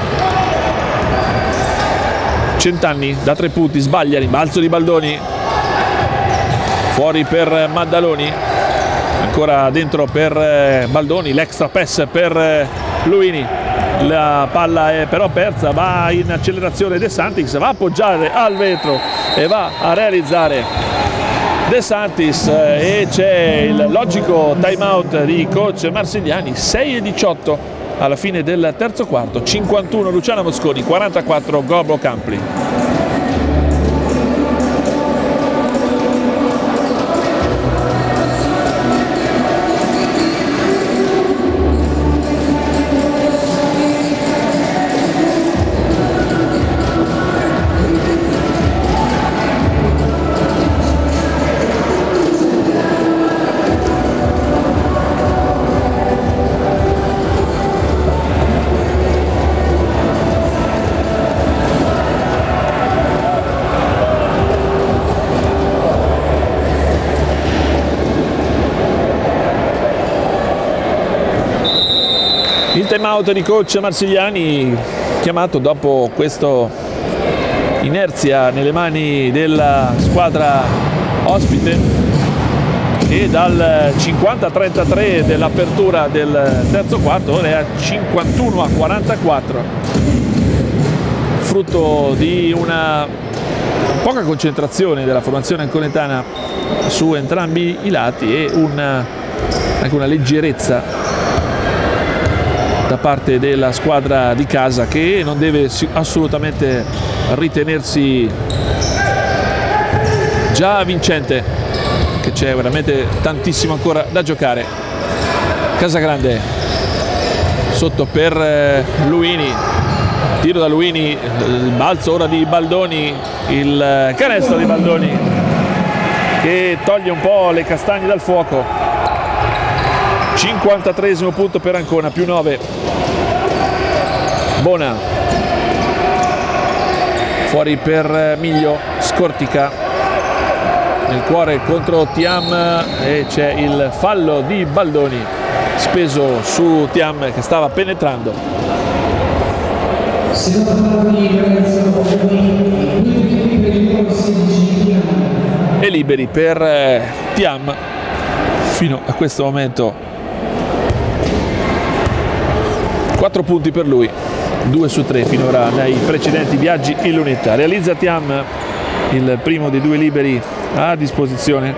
Centanni da tre punti, sbaglia, rimbalzo di Baldoni, fuori per Maddaloni, ancora dentro per Baldoni, l'extra pass per Luini. La palla è però persa, va in accelerazione De Santis, va a appoggiare al vetro e va a realizzare De Santis e c'è il logico time out di coach Marsigliani. Sei e diciotto alla fine del terzo quarto, cinquantuno Luciano Mosconi, quarantaquattro Gobbo Campli. Il time out di coach Marsigliani chiamato dopo questa inerzia nelle mani della squadra ospite, che dal cinquanta a trentatré dell'apertura del terzo quarto ora è a cinquantuno a quarantaquattro, frutto di una poca concentrazione della formazione anconetana su entrambi i lati e una, anche una leggerezza da parte della squadra di casa, che non deve assolutamente ritenersi già vincente, che c'è veramente tantissimo ancora da giocare. Casagrande sotto per Luini, tiro da Luini, il balzo ora di Baldoni, il canestro di Baldoni che toglie un po' le castagne dal fuoco. cinquantatreesimo punto per Ancona, più nove. Bona fuori per Miglio, Scortica nel cuore contro Thiam e c'è il fallo di Baldoni speso su Thiam che stava penetrando. E liberi per Thiam fino a questo momento. quattro punti per lui, due su tre finora nei precedenti viaggi in lunetta. Realizza Thiam il primo dei due liberi a disposizione.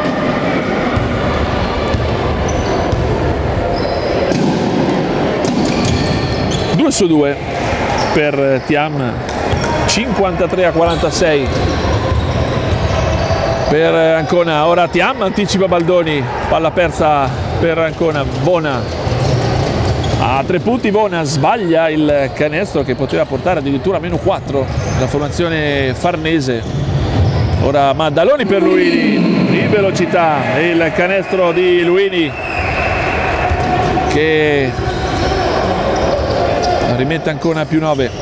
due su due per Thiam, cinquantatré a quarantasei per Ancona. Ora Thiam anticipa Baldoni, palla persa per Ancona. Bona a tre punti, Bona sbaglia il canestro che poteva portare addirittura a meno quattro la formazione farnese. Ora Maddaloni per Luini in velocità, il canestro di Luini che rimette Ancona più nove.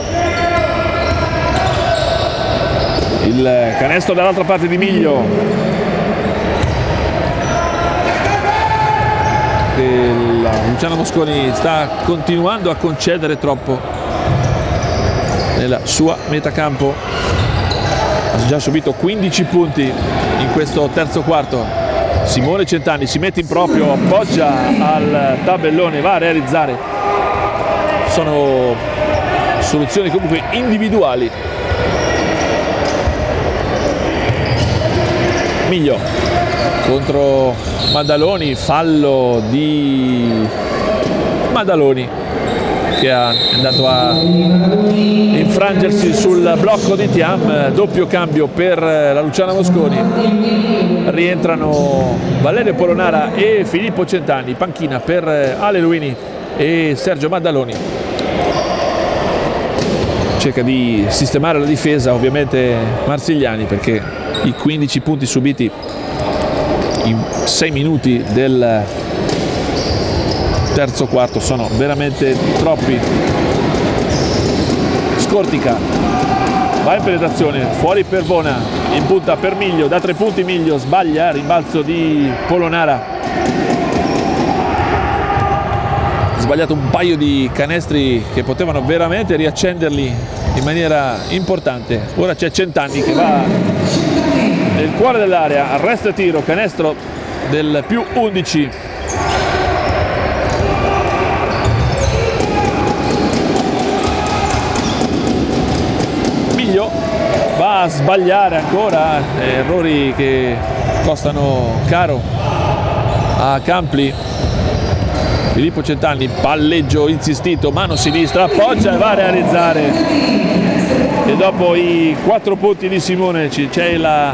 Il canestro dall'altra parte di Miglio, la Luciana Mosconi sta continuando a concedere troppo nella sua metacampo. Ha già subito quindici punti in questo terzo quarto. Simone Centanni si mette in proprio, appoggia al tabellone, va a realizzare. Sono soluzioni comunque individuali. Miglio contro Maddaloni, fallo di Maddaloni che è andato a infrangersi sul blocco di Thiam. Doppio cambio per la Luciana Mosconi, rientrano Valerio Polonara e Filippo Centanni, panchina per Ale Luini e Sergio Maddaloni. Cerca di sistemare la difesa ovviamente Marsigliani, perché i quindici punti subiti in sei minuti del terzo quarto sono veramente troppi. Scortica va in penetrazione, fuori per Bona, in punta per Miglio, da tre punti Miglio, sbaglia, rimbalzo di Polonara. Sbagliato un paio di canestri che potevano veramente riaccenderli in maniera importante. Ora c'è Centanni che va nel cuore dell'area, arresto e tiro, canestro del più undici. Miglio va a sbagliare ancora, errori che costano caro a Campli. Filippo Centanni, palleggio insistito, mano sinistra, appoggia e va a realizzare. E dopo i quattro punti di Simone c'è la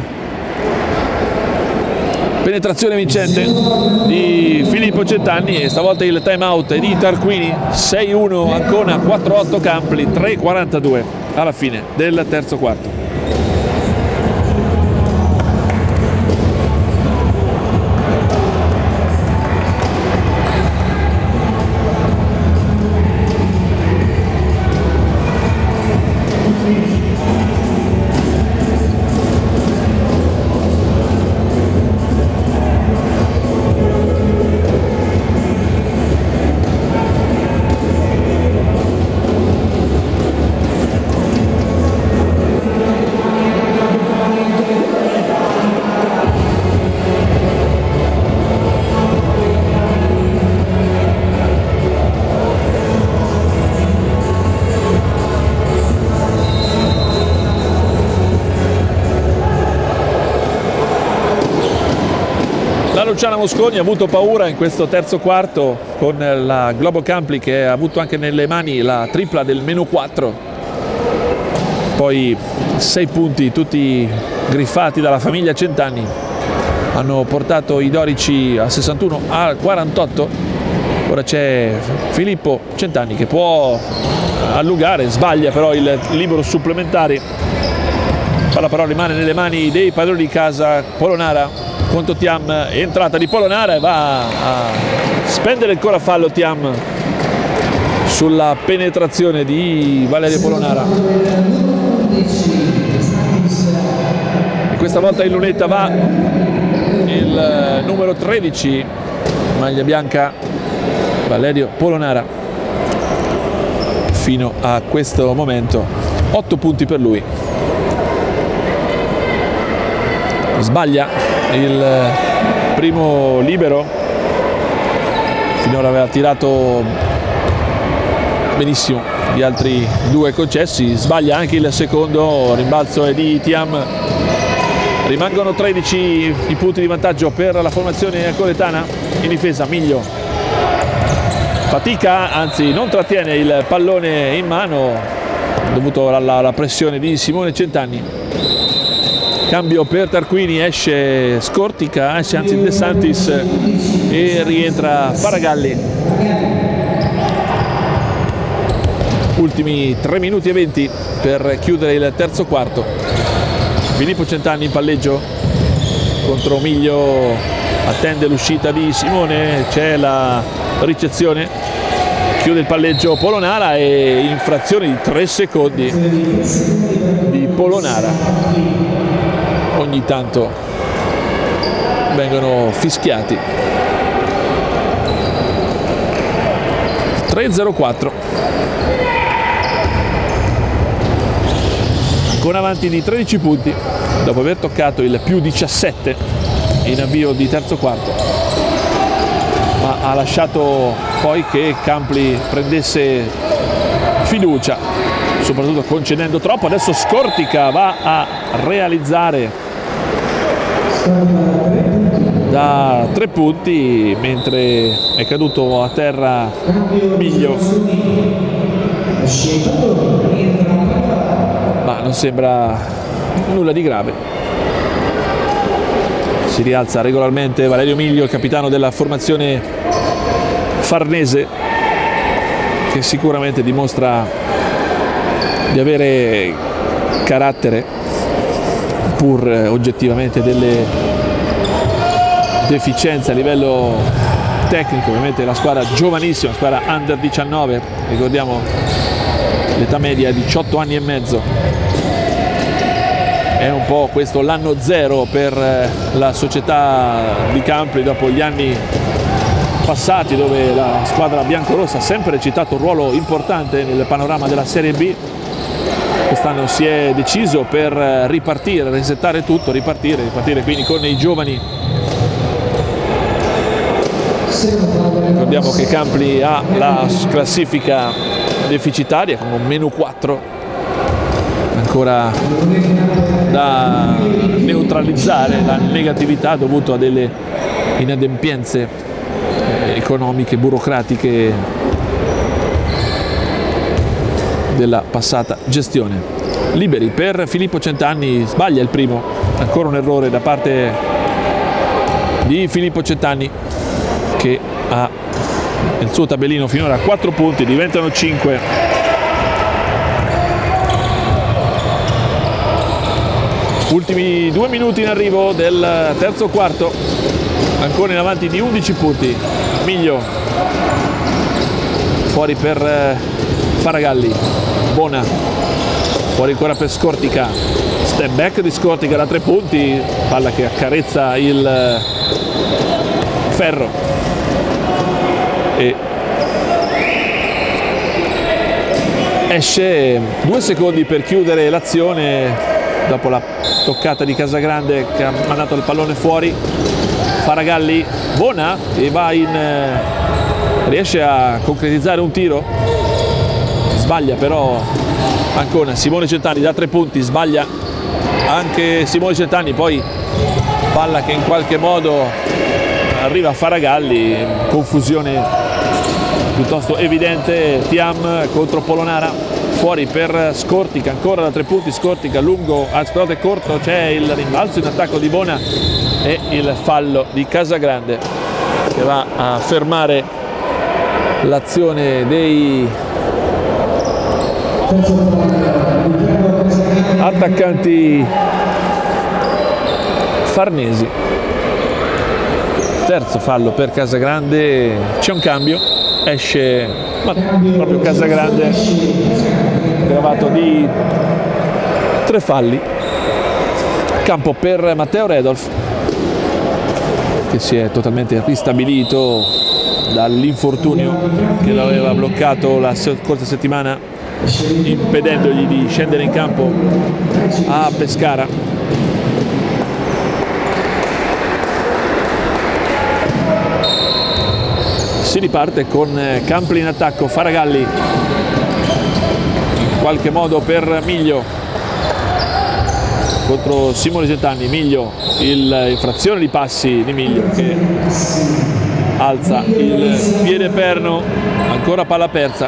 penetrazione vincente di Filippo Centanni e stavolta il time out è di Tarquini. Sei uno Ancona, quattro otto Campli, tre quarantadue alla fine del terzo quarto. La Luciana Mosconi ha avuto paura in questo terzo quarto con la Globo Campli, che ha avuto anche nelle mani la tripla del meno quattro. Poi sei punti tutti griffati dalla famiglia Centanni hanno portato i dorici a sessantuno a quarantotto. Ora c'è Filippo Centanni che può allungare, sbaglia però il libero supplementare. Palla però rimane nelle mani dei padroni di casa. Polonara contro Thiam, entrata di Polonara e va a spendere ancora fallo Thiam sulla penetrazione di Valerio Polonara. E questa volta in lunetta va il numero tredici, maglia bianca, Valerio Polonara. Fino a questo momento otto punti per lui. Sbaglia il primo libero, finora aveva tirato benissimo gli altri due concessi, sbaglia anche il secondo, rimbalzo è di Thiam. Rimangono tredici i punti di vantaggio per la formazione coletana. In difesa Miglio fatica, anzi non trattiene il pallone in mano dovuto alla, alla pressione di Simone Centanni. Cambio per Tarquini, esce Scortica, esce anzi De Santis e rientra Faragalli. Ultimi tre minuti e venti per chiudere il terzo quarto. Filippo Centanni in palleggio contro Miglio, attende l'uscita di Simone, c'è la ricezione, chiude il palleggio Polonara e infrazione di tre secondi di Polonara. Ogni tanto vengono fischiati. tre zero quattro. Ancora avanti di tredici punti dopo aver toccato il più diciassette in avvio di terzo quarto, ma ha lasciato poi che Campli prendesse fiducia, soprattutto concedendo troppo. Adesso Scortica va a realizzare da tre punti mentre è caduto a terra Miglio, ma non sembra nulla di grave. Si rialza regolarmente Valerio Miglio, il capitano della formazione farnese, che sicuramente dimostra di avere carattere, pur oggettivamente delle deficienze a livello tecnico. Ovviamente la squadra giovanissima, squadra under diciannove, ricordiamo l'età media è diciotto anni e mezzo. È un po' questo l'anno zero per la società di Campli dopo gli anni passati, dove la squadra biancorossa ha sempre recitato un ruolo importante nel panorama della Serie B. Quest'anno si è deciso per ripartire, resettare tutto, ripartire, ripartire quindi con i giovani. Ricordiamo che Campli ha la classifica deficitaria con un meno quattro, ancora da neutralizzare la negatività dovuta a delle inadempienze economiche, burocratiche della passata gestione. Liberi per Filippo Centanni, sbaglia il primo, ancora un errore da parte di Filippo Centanni, che ha il suo tabellino finora a quattro punti, diventano cinque. Ultimi due minuti in arrivo del terzo quarto, ancora in avanti di undici punti. Miglio fuori per Faragalli, Bona fuori ancora per Scortica, step back di Scortica da tre punti, palla che accarezza il ferro e esce. Due secondi per chiudere l'azione dopo la toccata di Casagrande che ha mandato il pallone fuori. Faragalli, Bona, e va in riesce a concretizzare un tiro, sbaglia però Ancona. Simone Centanni da tre punti, sbaglia anche Simone Centanni, poi palla che in qualche modo arriva Faragalli, confusione piuttosto evidente. Thiam contro Polonara, fuori per Scortica, ancora da tre punti Scortica, lungo, ah, scusate, corto, c'è il rimbalzo in attacco di Bona e il fallo di Casagrande che va a fermare l'azione dei attaccanti farnesi. Terzo fallo per Casagrande, c'è un cambio, esce ma proprio Casagrande gravato di tre falli. Campo per Matteo Redolf che si è totalmente ristabilito dall'infortunio che l'aveva bloccato la scorsa settimana, impedendogli di scendere in campo a Pescara. Si riparte con Campli in attacco, Faragalli in qualche modo per Miglio contro Simone Gentanni. Miglio, l'infrazione di passi di Miglio che alza il piede perno, ancora palla persa.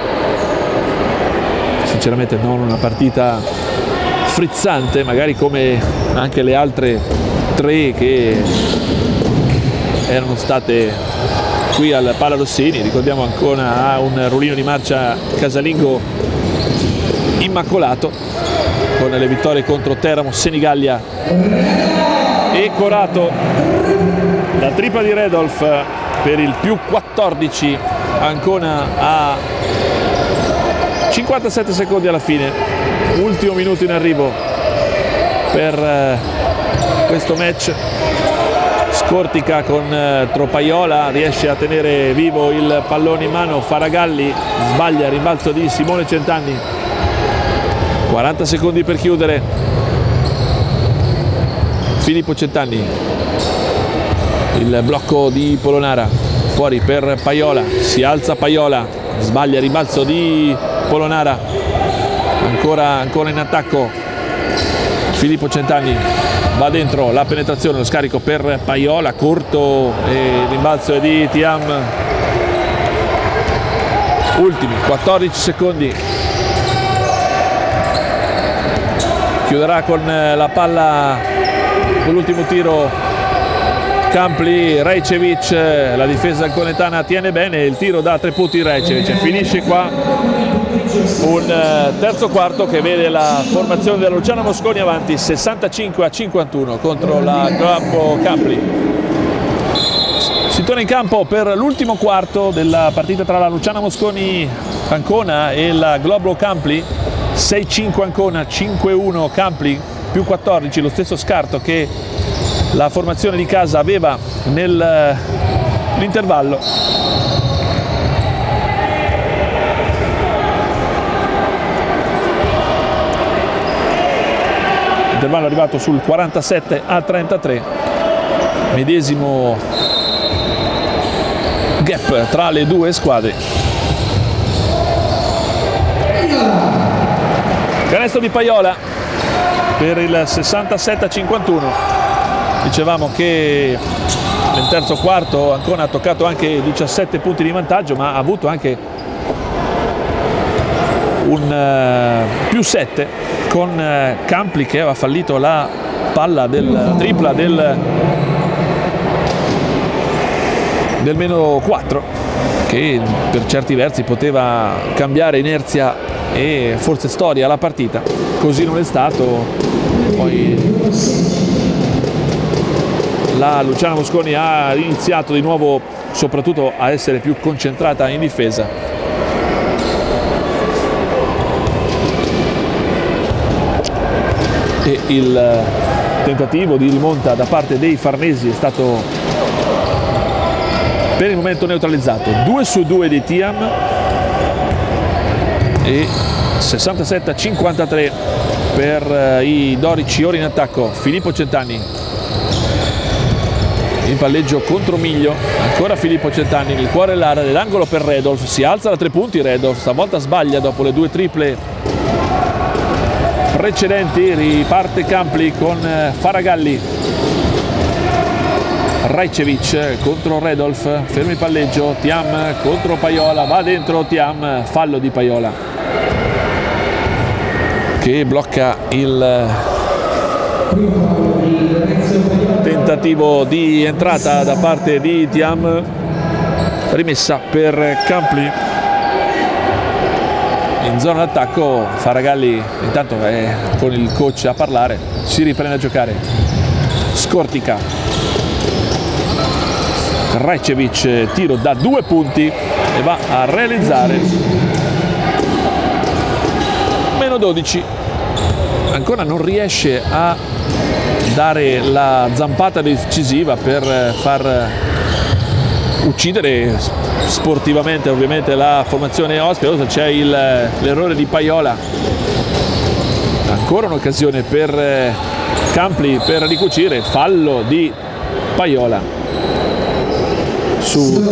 Sinceramente non una partita frizzante, magari come anche le altre tre che erano state qui al Pala Rossini. Ricordiamo ancora un ruolino di marcia casalingo immacolato con le vittorie contro Teramo, Senigallia e Corato. La tripla di Redolf per il più quattordici, Ancona a cinquantasette secondi alla fine, ultimo minuto in arrivo per questo match. Scortica con eh, Tropaiola riesce a tenere vivo il pallone in mano, Faragalli sbaglia il rimbalzo di Simone Centanni. quaranta secondi per chiudere. Filippo Centanni, il blocco di Polonara, fuori per Paiola, si alza Paiola, sbaglia il rimbalzo di Polonara, ancora, ancora in attacco Filippo Centanni. Va dentro la penetrazione, lo scarico per Paiola, corto e il rimbalzo è di Thiam. Ultimi quattordici secondi. Chiuderà con la palla, con l'ultimo tiro Campli, Rejcevic, la difesa anconetana tiene bene, il tiro da tre punti Rejcevic. Finisce qua un terzo quarto che vede la formazione della Luciana Mosconi avanti sessantacinque a cinquantuno contro la Globo Campli. Si torna in campo per l'ultimo quarto della partita tra la Luciana Mosconi Ancona e la Globo Campli. sei cinque Ancona, cinque uno Campli, più quattordici, lo stesso scarto che la formazione di casa aveva nell'intervallo. Intervallo arrivato sul quarantasette a trentatré, medesimo gap tra le due squadre. Canestro di Paiola per il sessantasette a cinquantuno. Dicevamo che nel terzo quarto Ancona ha toccato anche diciassette punti di vantaggio, ma ha avuto anche un uh, più sette con uh, Campli che aveva fallito la palla del tripla del, del meno quattro, che per certi versi poteva cambiare inerzia e forse storia alla partita. Così non è stato. Poi la Luciana Mosconi ha iniziato di nuovo soprattutto a essere più concentrata in difesa. E il tentativo di rimonta da parte dei farnesi è stato per il momento neutralizzato. due su due di Thiam e sessantasette a cinquantatré per i dorici. Ora in attacco Filippo Centanni, in palleggio contro Miglio, ancora Filippo Centanni nel cuore dell'area dell'angolo per Redolf, si alza da tre punti Redolf, stavolta sbaglia dopo le due triple precedenti. Riparte Campli con Faragalli, Rajcevic contro Redolf, fermo il palleggio, Thiam contro Pajola, va dentro Thiam, fallo di Pajola che blocca il tentativo di entrata da parte di Thiam. Rimessa per Campli in zona d'attacco. Faragalli intanto è con il coach a parlare, si riprende a giocare. Scortica, Rajcevic, tiro da due punti e va a realizzare. Meno dodici. Ancora non riesce a dare la zampata decisiva per far uccidere sportivamente ovviamente la formazione ospite. C'è l'errore di Pajola, ancora un'occasione per Campli per ricucire, fallo di Pajola su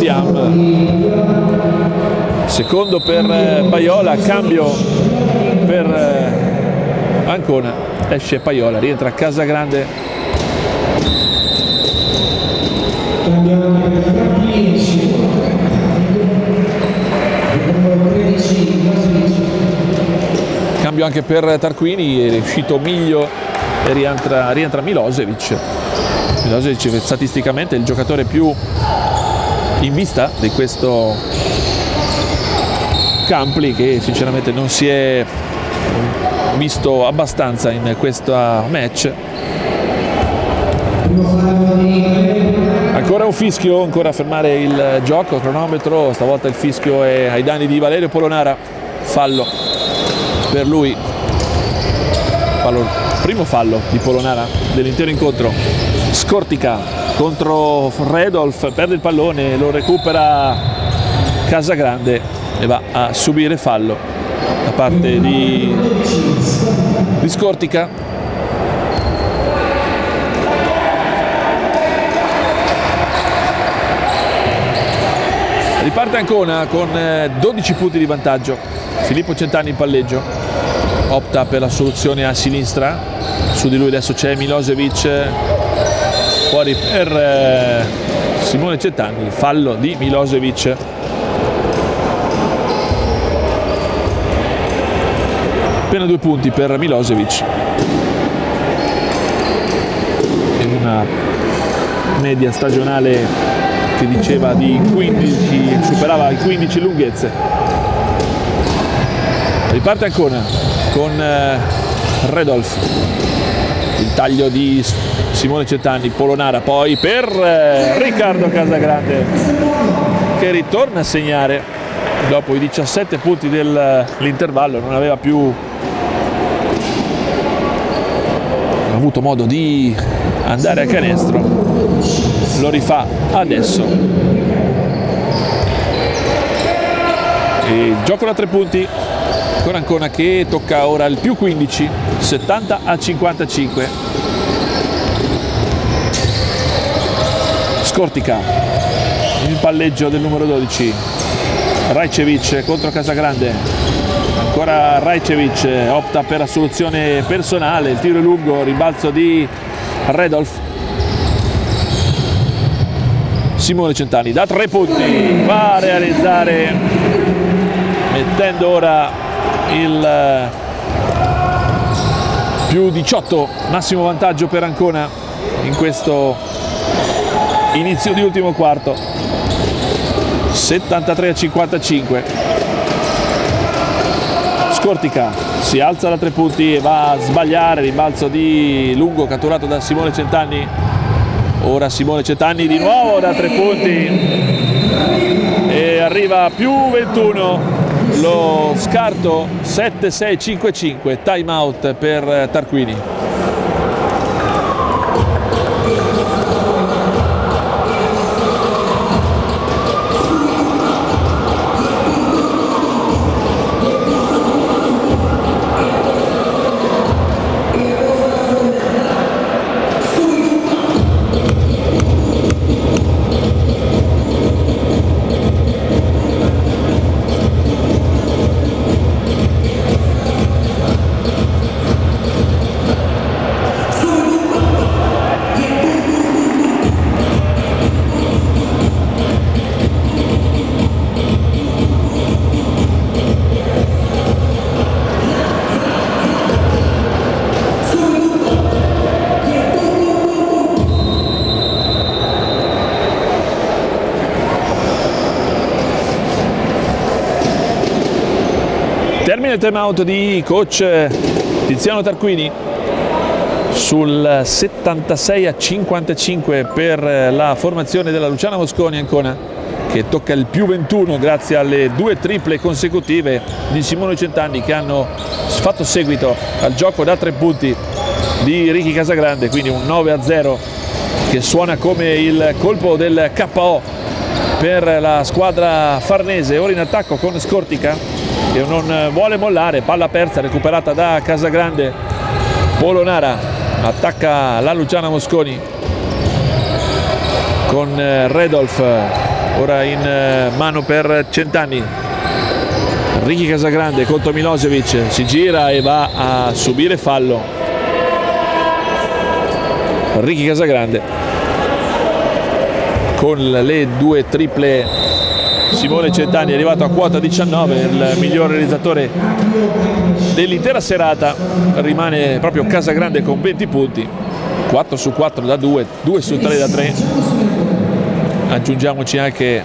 Thiam, secondo per Pajola, cambio per Ancona, esce Pajola, rientra Casagrande. Cambio anche per Tarquini, è uscito Miglio e rientra, rientra Milosevic. Milosevic statisticamente è il giocatore più in vista di questo Campli, che sinceramente non si è visto abbastanza in questo match. Ancora un fischio, ancora a fermare il gioco, cronometro, stavolta il fischio è ai danni di Valerio Polonara, fallo per lui, fallo, primo fallo di Polonara dell'intero incontro. Scortica contro Redolf, perde il pallone, lo recupera Casagrande e va a subire fallo da parte di, di Scortica. Riparte Ancona con dodici punti di vantaggio. Filippo Centanni in palleggio, opta per la soluzione a sinistra, su di lui adesso c'è Milosevic, fuori per Simone Centanni, fallo di Milosevic. Appena due punti per Milosevic, in una media stagionale che diceva di quindici, superava i quindici lunghezze. Riparte Ancona con Redolf, il taglio di Simone Centanni, Polonara poi per Riccardo Casagrande, che ritorna a segnare dopo i diciassette punti dell'intervallo. Non aveva più avuto modo di andare a canestro, lo rifà adesso. E gioco da tre punti con Ancona, che tocca ora il più quindici, settanta a cinquantacinque. Scortica, il palleggio del numero dodici, Rajcevic contro Casagrande, ancora Rajcevic, opta per la soluzione personale, il tiro è lungo, rimbalzo di Redolf. Simone Centanni da tre punti va a realizzare, mettendo ora il più diciotto, massimo vantaggio per Ancona in questo inizio di ultimo quarto, settantatré a cinquantacinque. Scortica si alza da tre punti e va a sbagliare, rimbalzo di lungo catturato da Simone Centanni. Ora Simone Centanni di nuovo da tre punti e arriva più ventuno. Lo scarto sette sei cinque cinque, time out per Tarquini. Termine il time out di coach Tiziano Tarquini sul settantasei a cinquantacinque per la formazione della Luciana Mosconi Ancona, che tocca il più ventuno grazie alle due triple consecutive di Simone Centanni, che hanno fatto seguito al gioco da tre punti di Ricky Casagrande, quindi un nove a zero che suona come il colpo del K O per la squadra farnese. Ora in attacco con Scortica, che non vuole mollare, palla persa recuperata da Casagrande. Polonara attacca la Luciana Mosconi con Redolf, ora in mano per Centanni. Ricky Casagrande contro Milosevic, si gira e va a subire fallo. Ricky Casagrande con le due triple. Simone Centanni è arrivato a quota diciannove, il miglior realizzatore dell'intera serata. Rimane proprio Casagrande con venti punti, quattro su quattro da due, due su tre da tre. Aggiungiamoci anche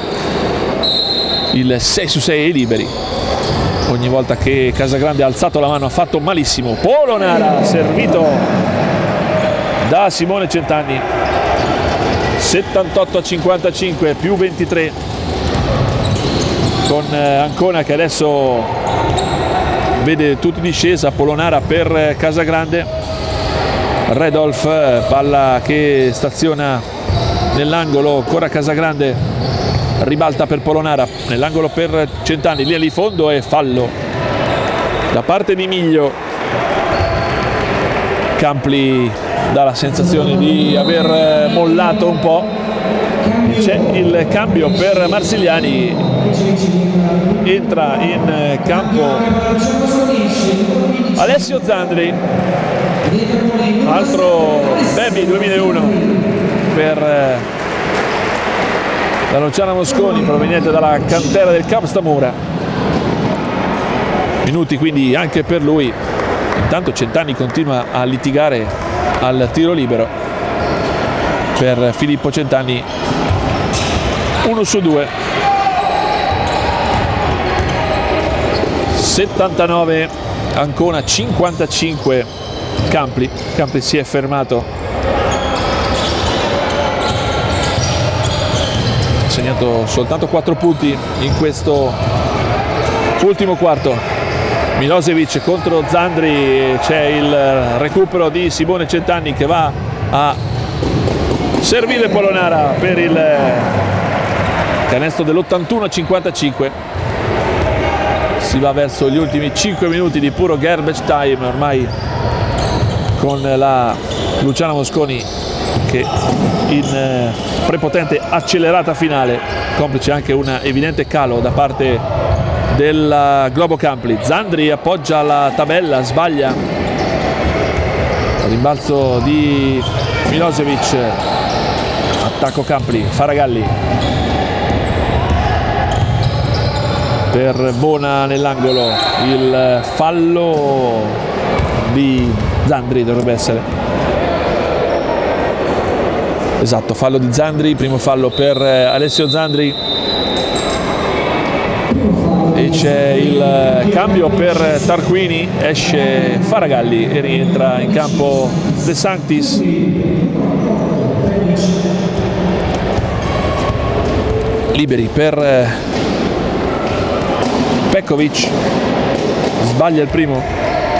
il sei su sei ai liberi. Ogni volta che Casagrande ha alzato la mano ha fatto malissimo. Polonara servito da Simone Centanni. settantotto a cinquantacinque più ventitré, con Ancona che adesso vede tutti in discesa. Polonara per Casagrande. Redolf, palla che staziona nell'angolo, ancora Casagrande, ribalta per Polonara, nell'angolo per Centanni, lì di fondo e fallo da parte di Miglio. Campli dà la sensazione di aver mollato un po'. C'è il cambio per Marsigliani, entra in campo Alessio Zandri, altro Baby duemilauno per la Luciana Mosconi, proveniente dalla cantera del Camp Stamura. Minuti quindi anche per lui. Intanto Centanni continua a litigare al tiro libero per Filippo Centanni, uno su due. settantanove Ancona, cinquantacinque Campli. Campli si è fermato, ha segnato soltanto quattro punti in questo ultimo quarto. Milosevic contro Zandri, c'è il recupero di Simone Centanni che va a servire Polonara per il canestro dell'ottantuno a cinquantacinque. Si va verso gli ultimi cinque minuti di puro garbage time ormai, con la Luciana Mosconi che in prepotente accelerata finale, complice anche un evidente calo da parte del Globo Campli. Zandri appoggia la tabella, sbaglia, rimbalzo di Milosevic, attacco Campli, Faragalli per Bona nell'angolo, il fallo di Zandri dovrebbe essere, esatto, fallo di Zandri, primo fallo per Alessio Zandri. E c'è il cambio per Tarquini, esce Faragalli e rientra in campo De Sanctis. Liberi per Pekovic, sbaglia il primo.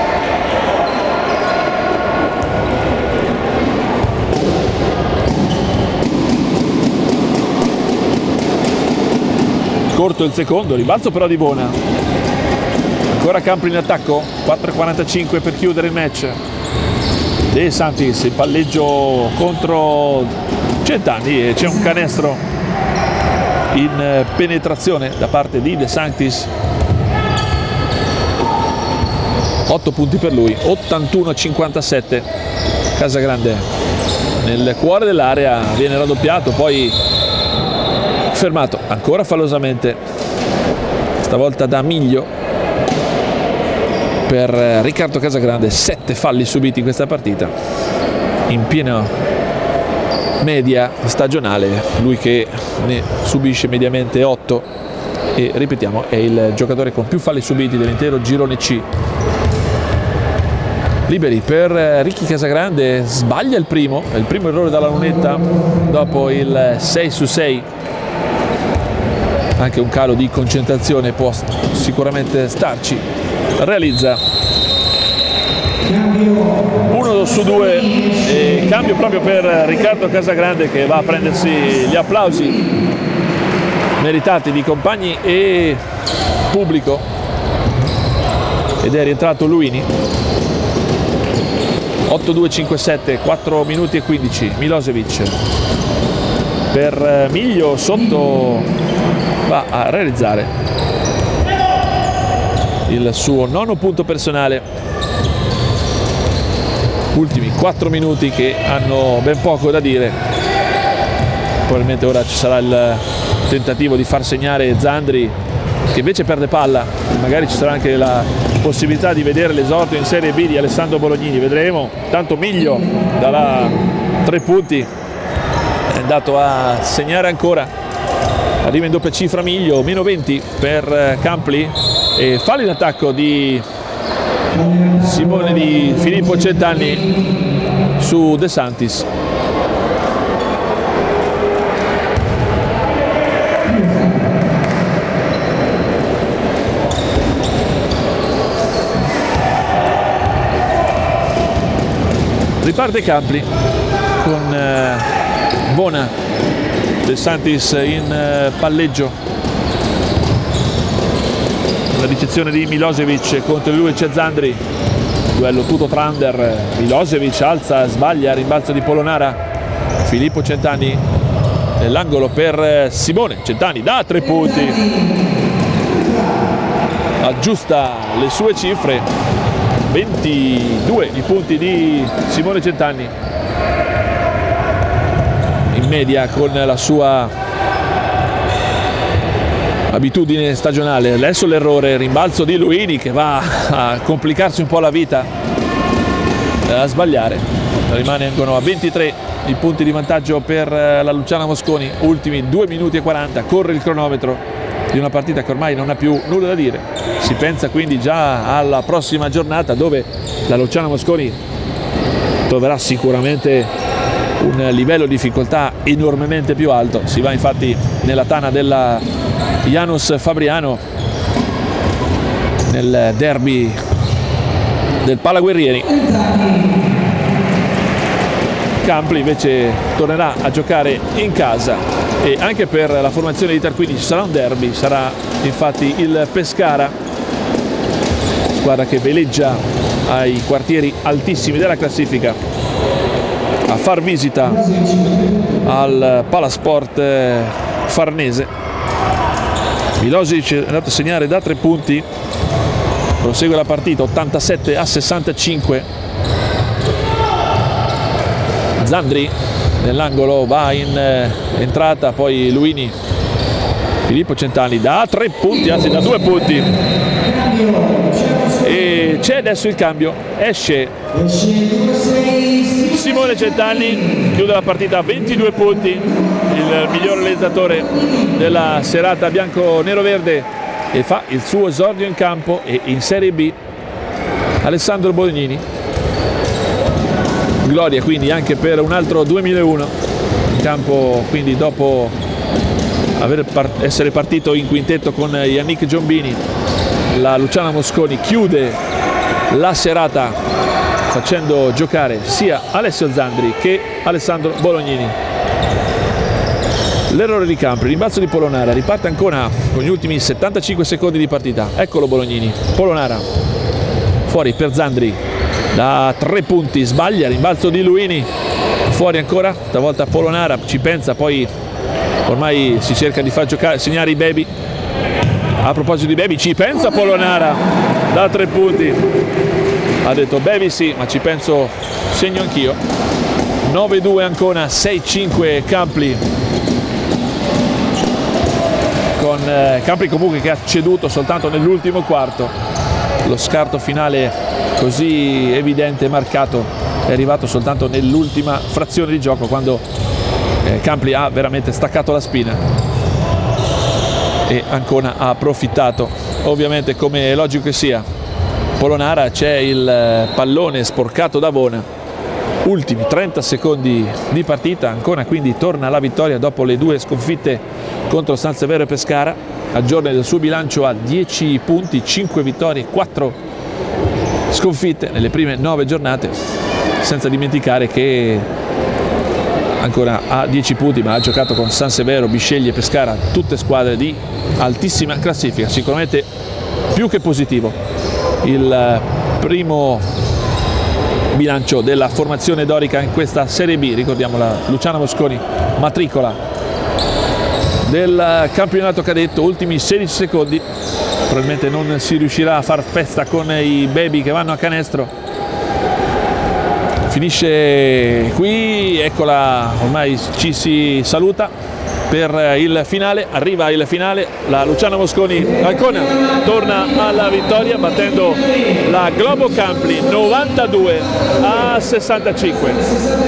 Corto il secondo, ribalzo però di Bona. Ancora Campli in attacco, quattro e quarantacinque per chiudere il match. De Santis, il palleggio contro Centanni e c'è un canestro in penetrazione da parte di De Sanctis. otto punti per lui, ottantuno a cinquantasette. Casagrande nel cuore dell'area, viene raddoppiato, poi fermato ancora fallosamente, stavolta da Miglio per Riccardo Casagrande. Sette falli subiti in questa partita, in piena media stagionale, lui che ne subisce mediamente otto. e ripetiamo è il giocatore con più falli subiti dell'intero girone C. Liberi per Ricky Casagrande, sbaglia il primo, è il primo errore dalla lunetta dopo il sei su sei. Anche un calo di concentrazione può sicuramente starci. Realizza uno su due e cambio proprio per Riccardo Casagrande, che va a prendersi gli applausi meritati di compagni e pubblico, ed è rientrato Luini. otto due cinque sette, quattro minuti e quindici. Milosevic per Miglio, sotto, va a realizzare il suo nono punto personale. Ultimi quattro minuti che hanno ben poco da dire. Probabilmente ora ci sarà il tentativo di far segnare Zandri, che invece perde palla. Magari ci sarà anche la possibilità di vedere l'esordio in Serie B di Alessandro Bolognini, vedremo. Tanto Miglio dalla tre punti è andato a segnare ancora, arriva in doppia cifra Miglio, meno venti per Campli, e fallo in attacco di Simone di Filippo Centanni su De Santis. Riparte Campli con eh, Bona, De Santis in eh, palleggio. La ricezione di Milosevic contro lui c'è Zandri, duello tutto Trander. Milosevic alza, sbaglia, rimbalzo di Polonara. Filippo Centanni nell'angolo per Simone. Centanni da tre punti, aggiusta le sue cifre. ventidue i punti di Simone Centanni in media con la sua abitudine stagionale. Adesso l'errore, rimbalzo di Luini che va a complicarsi un po' la vita, a sbagliare. Rimangono a ventitré i punti di vantaggio per la Luciana Mosconi. Ultimi due minuti e quaranta, corre il cronometro di una partita che ormai non ha più nulla da dire. Si pensa quindi già alla prossima giornata, dove la Luciana Mosconi troverà sicuramente un livello di difficoltà enormemente più alto. Si va infatti nella tana della Janus Fabriano, nel derby del Palaguerrieri. Campli invece tornerà a giocare in casa, e anche per la formazione di Tarquini ci sarà un derby. Sarà infatti il Pescara, squadra che veleggia ai quartieri altissimi della classifica, a far visita al Palasport Farnese. Milosevic è andato a segnare da tre punti, prosegue la partita ottantasette a sessantacinque. Zandri nell'angolo, va in eh, entrata, poi Luini. Filippo Centanni da tre punti, anzi da due punti, e c'è adesso il cambio. Esce Simone Centanni, chiude la partita a ventidue punti, il miglior realizzatore della serata bianco-nero-verde, e fa il suo esordio in campo e in Serie B Alessandro Bolognini. Gloria quindi anche per un altro duemilauno in campo, quindi dopo aver part- essere partito in quintetto con Yannick Giombini, la Luciana Mosconi chiude la serata facendo giocare sia Alessio Zandri che Alessandro Bolognini. L'errore di Campli, rimbalzo di Polonara, riparte ancora con gli ultimi settantacinque secondi di partita. Eccolo Bolognini, Polonara fuori per Zandri da tre punti, sbaglia, rimbalzo di Luini, fuori ancora, stavolta Polonara ci pensa, poi ormai si cerca di far giocare, segnare i Baby. A proposito di Baby, ci pensa Polonara da tre punti, ha detto Baby sì, ma ci penso, segno anch'io. Nove due Ancona, sei cinque Campli, con eh, Campli comunque che ha ceduto soltanto nell'ultimo quarto. Lo scarto finale così evidente e marcato è arrivato soltanto nell'ultima frazione di gioco, quando eh, Campli ha veramente staccato la spina. e Ancona ha approfittato. Ovviamente, come è logico che sia, Polonara, c'è il pallone sporcato da Vona. Ultimi trenta secondi di partita, Ancona quindi torna alla vittoria dopo le due sconfitte contro San Severo e Pescara, aggiorna il suo bilancio a dieci punti, cinque vittorie, quattro sconfitte nelle prime nove giornate, senza dimenticare che Ancona ha dieci punti ma ha giocato con San Severo, Bisceglie e Pescara, tutte squadre di altissima classifica, sicuramente più che positivo il primo bilancio della formazione dorica in questa Serie B. Ricordiamo la Luciana Mosconi, matricola del campionato cadetto, ultimi sedici secondi, probabilmente non si riuscirà a far festa con i baby che vanno a canestro, finisce qui, eccola, ormai ci si saluta per il finale, arriva il finale, la Luciana Mosconi Ancona torna alla vittoria battendo la Globo Campli novantadue a sessantacinque.